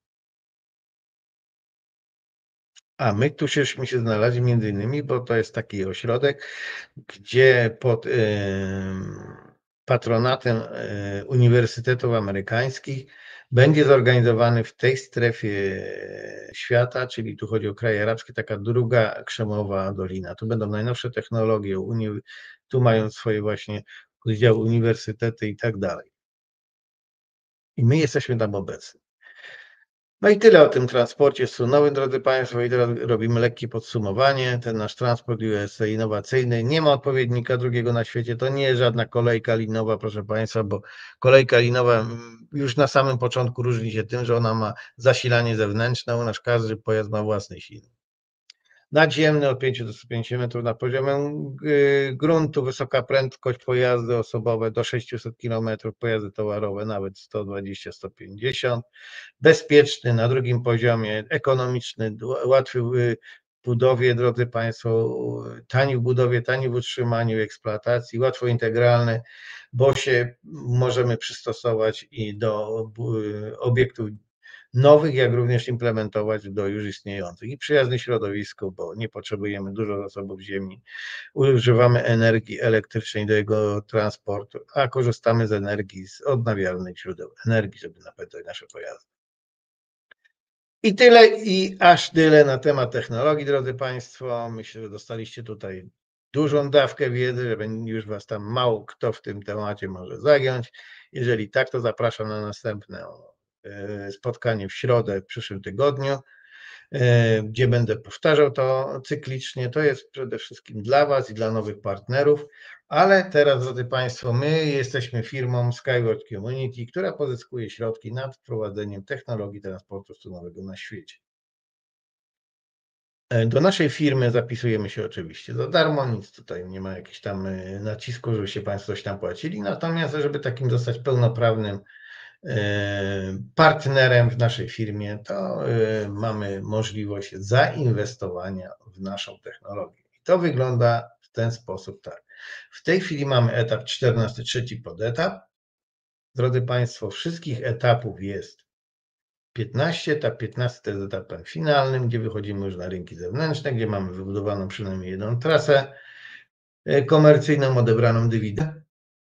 S1: A my tu żeśmy się znaleźli między innymi, bo to jest taki ośrodek, gdzie pod patronatem uniwersytetów amerykańskich będzie zorganizowany w tej strefie świata, czyli tu chodzi o kraje arabskie, taka druga krzemowa dolina. Tu będą najnowsze technologie, tu mają swoje właśnie oddziały uniwersytety i tak dalej. I my jesteśmy tam obecni. No i tyle o tym transporcie strunowym, drodzy Państwo, i teraz robimy lekkie podsumowanie. Ten nasz transport USA innowacyjny nie ma odpowiednika drugiego na świecie, to nie jest żadna kolejka linowa, proszę Państwa, bo kolejka linowa już na samym początku różni się tym, że ona ma zasilanie zewnętrzne, u nas każdy pojazd ma własny silnik. Nadziemny od 5 do 150 metrów na poziomie gruntu, wysoka prędkość, pojazdy osobowe do 600 km, pojazdy towarowe nawet 120-150, bezpieczny na drugim poziomie, ekonomiczny, łatwy w budowie, drodzy Państwo, tani w budowie, tani w utrzymaniu, eksploatacji, łatwo integralny, bo się możemy przystosować i do obiektów nowych, jak również implementować do już istniejących i przyjazny środowisku, bo nie potrzebujemy dużo zasobów ziemi, używamy energii elektrycznej do jego transportu, a korzystamy z energii z odnawialnych źródeł energii, żeby napędzać nasze pojazdy. I tyle, i aż tyle na temat technologii, drodzy Państwo. Myślę, że dostaliście tutaj dużą dawkę wiedzy, że już Was tam mało kto w tym temacie może zagiąć. Jeżeli tak, to zapraszam na następne spotkanie w środę w przyszłym tygodniu, gdzie będę powtarzał to cyklicznie. To jest przede wszystkim dla Was i dla nowych partnerów, ale teraz, drodzy Państwo, my jesteśmy firmą Skyward Community, która pozyskuje środki nad wprowadzeniem technologii transportu stronowego na świecie. Do naszej firmy zapisujemy się oczywiście za darmo, nic tutaj nie ma jakichś tam nacisku, żebyście Państwo coś tam płacili, natomiast żeby takim zostać pełnoprawnym partnerem w naszej firmie, to mamy możliwość zainwestowania w naszą technologię. I to wygląda w ten sposób tak. W tej chwili mamy etap 14, trzeci podetap. Drodzy Państwo, wszystkich etapów jest 15. Etap 15 to jest etapem finalnym, gdzie wychodzimy już na rynki zewnętrzne, gdzie mamy wybudowaną przynajmniej jedną trasę komercyjną, odebraną dywidendę.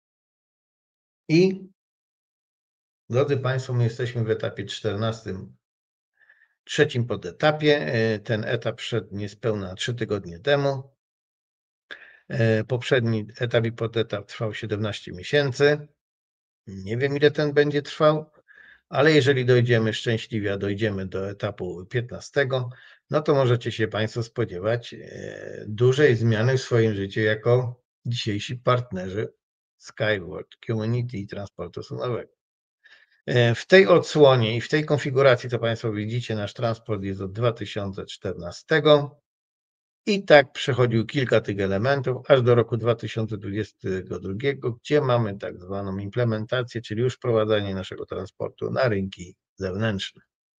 S1: I drodzy Państwo, my jesteśmy w etapie 14, trzecim podetapie. Ten etap wszedł niespełna 3 tygodnie temu. Poprzedni etap i podetap trwał 17 miesięcy. Nie wiem, ile ten będzie trwał, ale jeżeli dojdziemy szczęśliwie, a dojdziemy do etapu 15, no to możecie się Państwo spodziewać dużej zmiany w swoim życiu jako dzisiejsi partnerzy Skyward Community i transportu stronowego. W tej odsłonie i w tej konfiguracji, co Państwo widzicie, nasz transport jest od 2014 i tak przechodził kilka tych elementów, aż do roku 2022, gdzie mamy tak zwaną implementację, czyli już wprowadzanie naszego transportu na rynki zewnętrzne.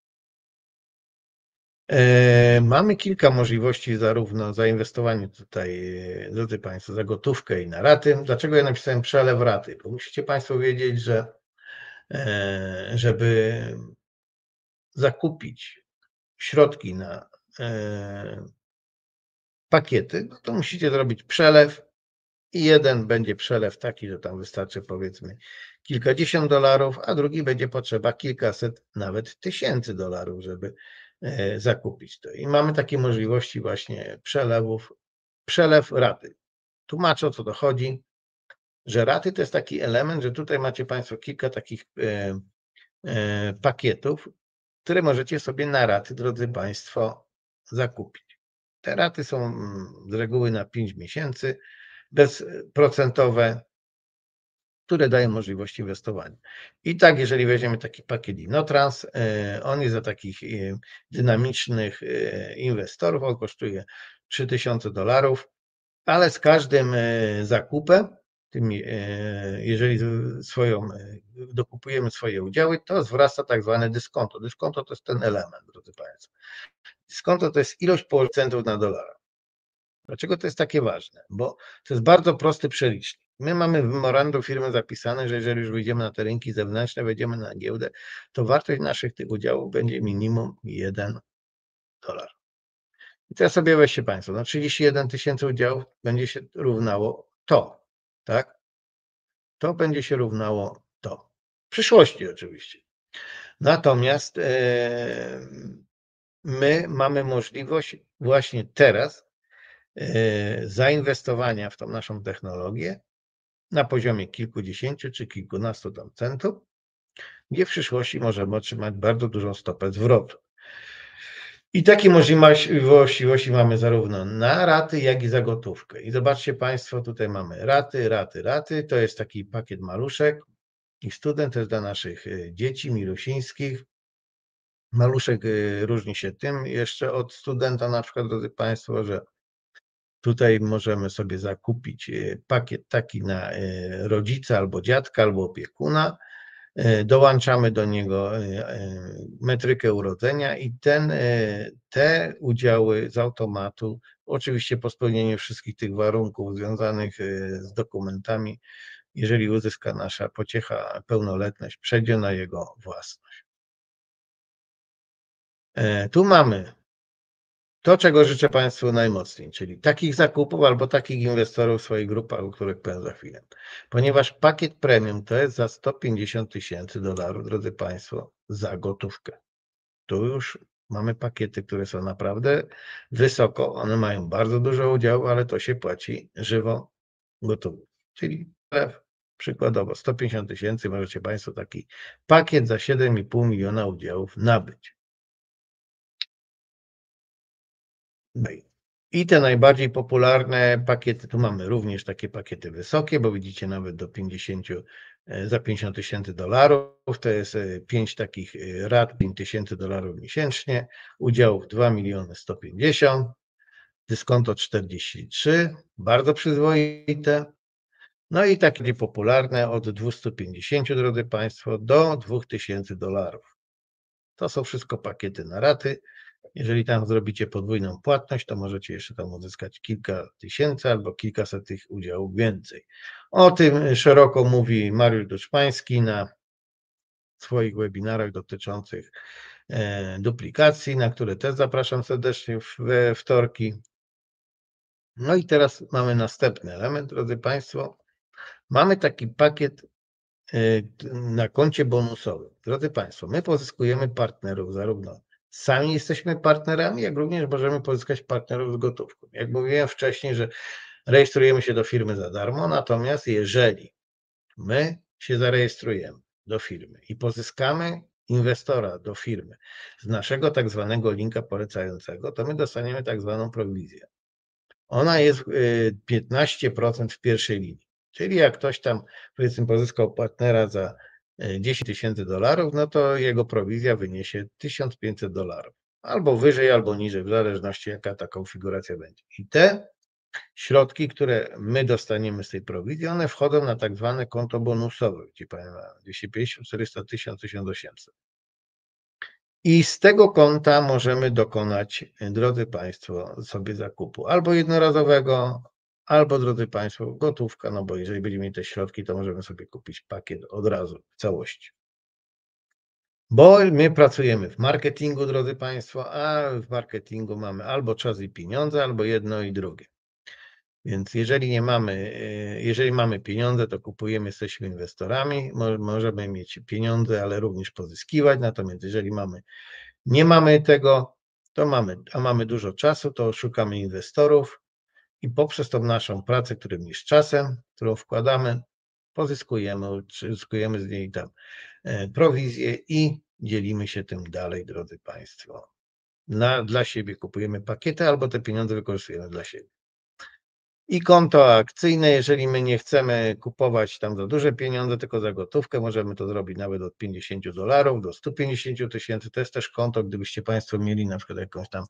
S1: Mamy kilka możliwości zarówno zainwestowania tutaj, drodzy Państwo, za gotówkę i na raty. Dlaczego ja napisałem przelew raty? Bo musicie Państwo wiedzieć, że żeby zakupić środki na pakiety, no to musicie zrobić przelew i jeden będzie przelew taki, że tam wystarczy powiedzmy kilkadziesiąt dolarów, a drugi będzie potrzeba kilkaset, nawet tysięcy dolarów, żeby zakupić to. I mamy takie możliwości właśnie przelewów, przelew raty. Tłumaczę, o co to chodzi, że raty to jest taki element, że tutaj macie Państwo kilka takich pakietów, które możecie sobie na raty, drodzy Państwo, zakupić. Te raty są z reguły na 5 miesięcy, bezprocentowe, które dają możliwość inwestowania. I tak, jeżeli weźmiemy taki pakiet InnoTrans, on jest dla takich dynamicznych inwestorów, on kosztuje $3000, ale z każdym zakupem, jeżeli dokupujemy swoje udziały, to zwraca tak zwane dyskonto. Dyskonto to jest ten element, drodzy Państwo. Dyskonto to jest ilość położonych centów na dolara. Dlaczego to jest takie ważne? Bo to jest bardzo prosty przelicznik. My mamy w memorandum firmy zapisane, że jeżeli już wyjdziemy na te rynki zewnętrzne, wejdziemy na giełdę, to wartość naszych tych udziałów będzie minimum $1. I teraz sobie weźcie Państwo, no 31 000 udziałów będzie się równało to, tak? To będzie się równało to. W przyszłości oczywiście. Natomiast my mamy możliwość właśnie teraz zainwestowania w tą naszą technologię na poziomie kilkudziesięciu czy kilkunastu tam centów, gdzie w przyszłości możemy otrzymać bardzo dużą stopę zwrotu. I takie możliwości mamy zarówno na raty, jak i za gotówkę. I zobaczcie Państwo, tutaj mamy raty. To jest taki pakiet maluszek i student to jest dla naszych dzieci milusińskich. Maluszek różni się tym jeszcze od studenta, na przykład, drodzy Państwo, że tutaj możemy sobie zakupić pakiet taki na rodzica albo dziadka, albo opiekuna. Dołączamy do niego metrykę urodzenia i te udziały z automatu, oczywiście po spełnieniu wszystkich tych warunków związanych z dokumentami, jeżeli uzyska nasza pociecha pełnoletność, przejdzie na jego własność. Tu mamy to, czego życzę Państwu najmocniej, czyli takich zakupów albo takich inwestorów w swoich grupach, o których powiem za chwilę. Ponieważ pakiet premium to jest za $150 000, drodzy Państwo, za gotówkę. Tu już Mamy pakiety, które są naprawdę wysoko, one mają bardzo dużo udziału, ale to się płaci żywo, gotowo. Czyli przykładowo 150 000 możecie Państwo taki pakiet za 7,5 miliona udziałów nabyć. I te najbardziej popularne pakiety, tu mamy również takie pakiety wysokie, bo widzicie nawet do 50, za 50 000 dolarów, to jest 5 takich rat, $5,000 miesięcznie, udziałów 2 150 000, dyskonto 43, bardzo przyzwoite. No i takie popularne od 250, drodzy Państwo, do 2000 dolarów. To są wszystko pakiety na raty. Jeżeli tam zrobicie podwójną płatność, to możecie jeszcze tam uzyskać kilka tysięcy albo kilkaset tych udziałów więcej. O tym szeroko mówi Mariusz Duszpański na swoich webinarach dotyczących duplikacji, na które też zapraszam serdecznie we wtorki. No i teraz mamy następny element, drodzy Państwo. Mamy taki pakiet na koncie bonusowym. Drodzy Państwo, my pozyskujemy partnerów, zarówno sami jesteśmy partnerami, jak również możemy pozyskać partnerów z gotówką. Jak mówiłem wcześniej, że rejestrujemy się do firmy za darmo, natomiast jeżeli my się zarejestrujemy do firmy i pozyskamy inwestora do firmy z naszego tak zwanego linka polecającego, to my dostaniemy tak zwaną prowizję. Ona jest 15% w pierwszej linii. Czyli jak ktoś tam, powiedzmy, pozyskał partnera za 10 000 dolarów, no to jego prowizja wyniesie $1500. Albo wyżej, albo niżej, w zależności jaka ta konfiguracja będzie. I te środki, które my dostaniemy z tej prowizji, one wchodzą na tak zwane konto bonusowe, gdzie pamiętam 250, 400, 1000, 1800. I z tego konta możemy dokonać, drodzy Państwo, sobie zakupu albo jednorazowego, albo, drodzy Państwo, gotówka, no bo jeżeli będziemy mieli te środki, to możemy sobie kupić pakiet od razu w całości. Bo my pracujemy w marketingu, drodzy Państwo, a w marketingu mamy albo czas i pieniądze, albo jedno i drugie. Więc jeżeli mamy pieniądze, to kupujemy, jesteśmy inwestorami, możemy mieć pieniądze, ale również pozyskiwać, natomiast jeżeli nie mamy tego, a mamy dużo czasu, to szukamy inwestorów i poprzez tą naszą pracę, którą jest czasem, którą wkładamy, zyskujemy z niej tam prowizję i dzielimy się tym dalej, drodzy Państwo. Dla siebie kupujemy pakiety albo te pieniądze wykorzystujemy dla siebie. I konto akcyjne, jeżeli my nie chcemy kupować tam za duże pieniądze, tylko za gotówkę, możemy to zrobić nawet od 50 dolarów do 150 000. To jest też konto, gdybyście Państwo mieli na przykład jakąś tam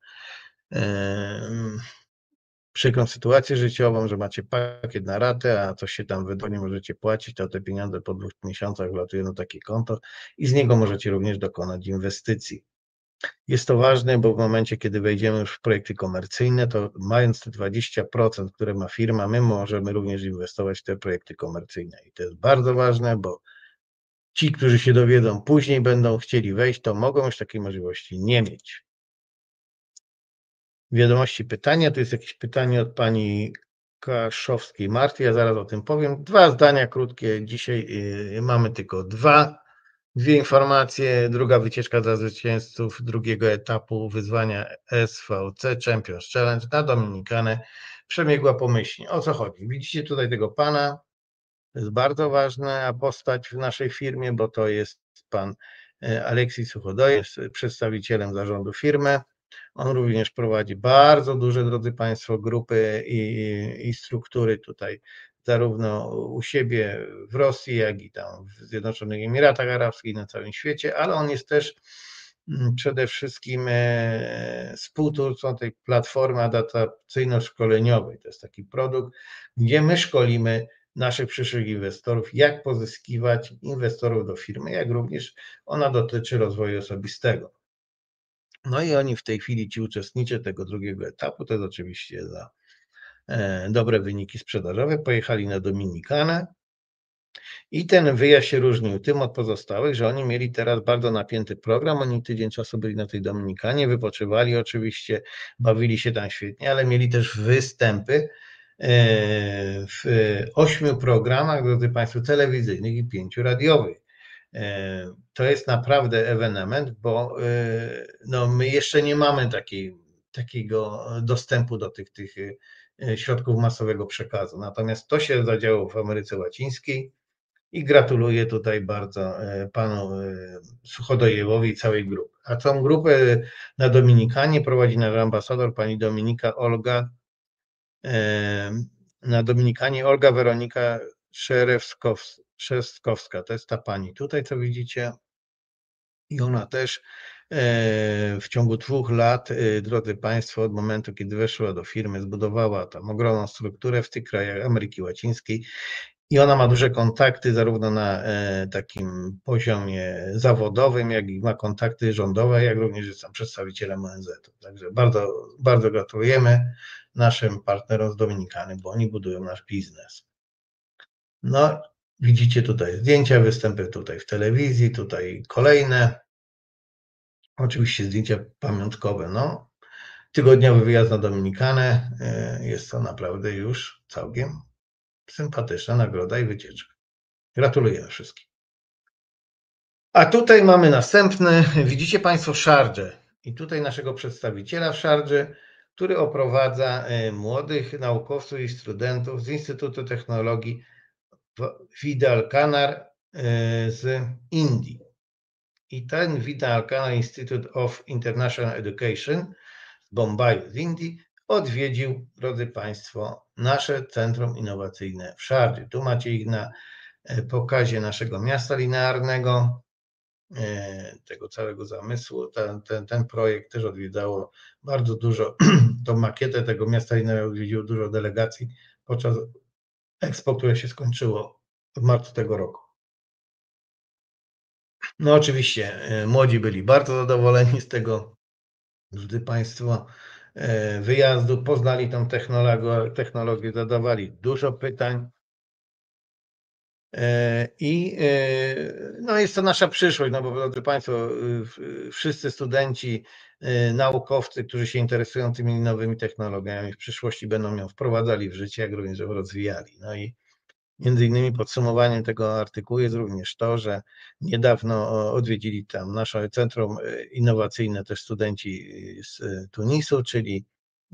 S1: przykrą sytuację życiową, że macie pakiet na ratę, a coś się tam wydarzy, nie możecie płacić, to te pieniądze po 2 miesiącach wlatują na takie konto i z niego możecie również dokonać inwestycji. Jest to ważne, bo w momencie, kiedy wejdziemy już w projekty komercyjne, to mając te 20%, które ma firma, my możemy również inwestować w te projekty komercyjne. I to jest bardzo ważne, bo ci, którzy się dowiedzą później, będą chcieli wejść, to mogą już takiej możliwości nie mieć. Wiadomości, pytania. Tu jest jakieś pytanie od pani Kaszowskiej Marty. Ja zaraz o tym powiem. 2 zdania krótkie. Dzisiaj mamy tylko dwie informacje. Druga wycieczka dla zwycięzców drugiego etapu wyzwania SVC Champions Challenge na Dominikanę przebiegła pomyślnie. O co chodzi? Widzicie tutaj tego pana. To jest bardzo ważna postać w naszej firmie, bo to jest pan Aleksiej Suchodoj, jest przedstawicielem zarządu firmy. On również prowadzi bardzo duże, drodzy Państwo, grupy i struktury tutaj, zarówno u siebie w Rosji, jak i tam w Zjednoczonych Emiratach Arabskich, na całym świecie, ale on jest też przede wszystkim współtwórcą tej platformy adaptacyjno-szkoleniowej. To jest taki produkt, gdzie my szkolimy naszych przyszłych inwestorów, jak pozyskiwać inwestorów do firmy, jak również ona dotyczy rozwoju osobistego. No i oni w tej chwili, ci uczestnicy tego drugiego etapu, to jest oczywiście za dobre wyniki sprzedażowe, pojechali na Dominikanę i ten wyjazd się różnił tym od pozostałych, że oni mieli teraz bardzo napięty program, oni tydzień czasu byli na tej Dominikanie, wypoczywali oczywiście, bawili się tam świetnie, ale mieli też występy w 8 programach, drodzy Państwo, telewizyjnych i 5 radiowych. To jest naprawdę ewenement, bo no, my jeszcze nie mamy takiego dostępu do tych środków masowego przekazu. Natomiast to się zadziało w Ameryce Łacińskiej i gratuluję tutaj bardzo panu Suchodojewowi i całej grupy. A tą grupę na Dominikanie prowadzi nasz ambasador pani Dominika Olga, na Dominikanie Olga Weronika Szerewskowska, to jest ta pani tutaj, co widzicie. I ona też w ciągu 2 lat, drodzy Państwo, od momentu, kiedy weszła do firmy, zbudowała tam ogromną strukturę w tych krajach Ameryki Łacińskiej i ona ma duże kontakty zarówno na takim poziomie zawodowym, jak i ma kontakty rządowe, jak również jest tam przedstawicielem ONZ-u. Także bardzo, bardzo gratulujemy naszym partnerom z Dominikany, bo oni budują nasz biznes. No, widzicie tutaj zdjęcia, występy tutaj w telewizji, tutaj kolejne. Oczywiście zdjęcia pamiątkowe. No, tygodniowy wyjazd na Dominikanę. Jest to naprawdę już całkiem sympatyczna nagroda i wycieczka. Gratuluję wszystkim. A tutaj mamy następny, widzicie Państwo, Sharjah. I tutaj naszego przedstawiciela w Sharjah, który oprowadza młodych naukowców i studentów z Instytutu Technologii Vidal Kanar z Indii. I ten Vidal Kanar Institute of International Education z Bombaju z Indii odwiedził, drodzy Państwo, nasze Centrum Innowacyjne w Sharjah. Tu macie ich na pokazie naszego miasta linearnego, tego całego zamysłu. Ten projekt też odwiedzało bardzo dużo, tą makietę tego miasta linearnego odwiedziło dużo delegacji podczas Expo, które się skończyło w marcu tego roku. No oczywiście młodzi byli bardzo zadowoleni z tego, drodzy Państwo, wyjazdu, poznali tą technologię, zadawali dużo pytań i no jest to nasza przyszłość, no bo drodzy Państwo, wszyscy studenci, naukowcy, którzy się interesują tymi nowymi technologiami w przyszłości będą ją wprowadzali w życie, jak również ją rozwijali. No i między innymi podsumowaniem tego artykułu jest również to, że niedawno odwiedzili tam nasze centrum innowacyjne też studenci z Tunisu, czyli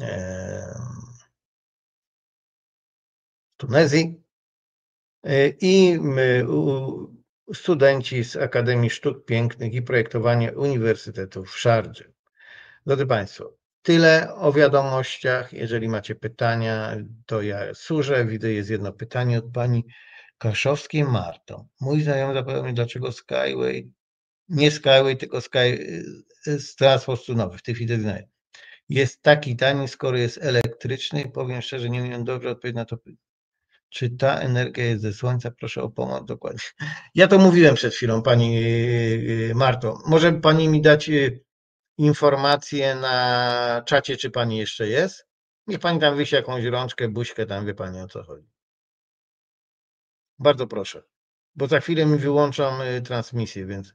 S1: Tunezji i studenci z Akademii Sztuk Pięknych i Projektowania Uniwersytetu w Sharjah. Drodzy Państwo, tyle o wiadomościach. Jeżeli macie pytania, to ja służę. Widzę, jest jedno pytanie od pani Kaszowskiej Marto. Mój znajomy zapytał mnie, dlaczego Skyway, nie Skyway, tylko z transport strunowy, w tej chwili jest taki tani, skoro jest elektryczny. Powiem szczerze, nie umiem dobrze odpowiedzieć na to pytanie. Czy ta energia jest ze słońca? Proszę o pomoc dokładnie. Ja to mówiłem przed chwilą, pani Marto. Może pani mi dać informację na czacie, czy pani jeszcze jest? Niech pani tam wyśle jakąś rączkę, buźkę, tam wie pani, o co chodzi. Bardzo proszę, bo za chwilę mi wyłączam transmisję, więc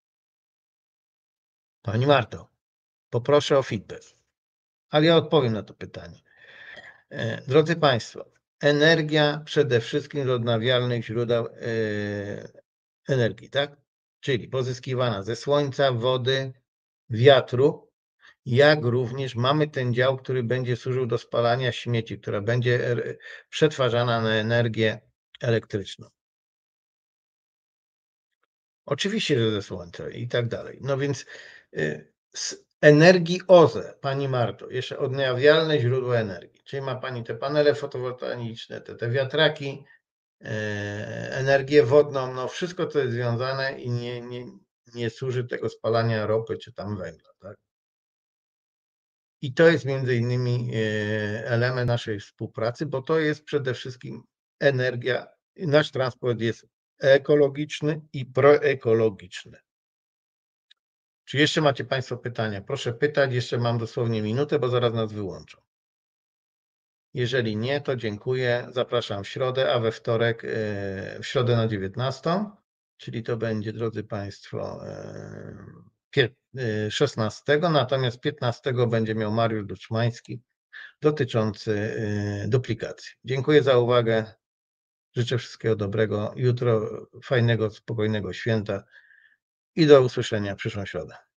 S1: pani Marto, poproszę o feedback, ale ja odpowiem na to pytanie. Drodzy Państwo, energia przede wszystkim z odnawialnych źródeł energii, tak? Czyli pozyskiwana ze słońca, wody, wiatru, jak również mamy ten dział, który będzie służył do spalania śmieci, która będzie przetwarzana na energię elektryczną. Oczywiście, że ze słońca i tak dalej. No więc z energii OZE, pani Marto, jeszcze odnawialne źródła energii, czyli ma pani te panele fotowoltaiczne, te wiatraki, energię wodną, no wszystko, co jest związane i nie służy tego spalania ropy czy tam węgla, tak? I to jest między innymi element naszej współpracy, bo to jest przede wszystkim energia, nasz transport jest ekologiczny i proekologiczny. Czy jeszcze macie Państwo pytania? Proszę pytać, jeszcze mam dosłownie minutę, bo zaraz nas wyłączą. Jeżeli nie, to dziękuję. Zapraszam w środę, a we wtorek, w środę na 19, czyli to będzie, drodzy Państwo, 16, natomiast 15 będzie miał Mariusz Duczmański dotyczący duplikacji. Dziękuję za uwagę. Życzę wszystkiego dobrego. Jutro fajnego, spokojnego święta i do usłyszenia w przyszłą środę.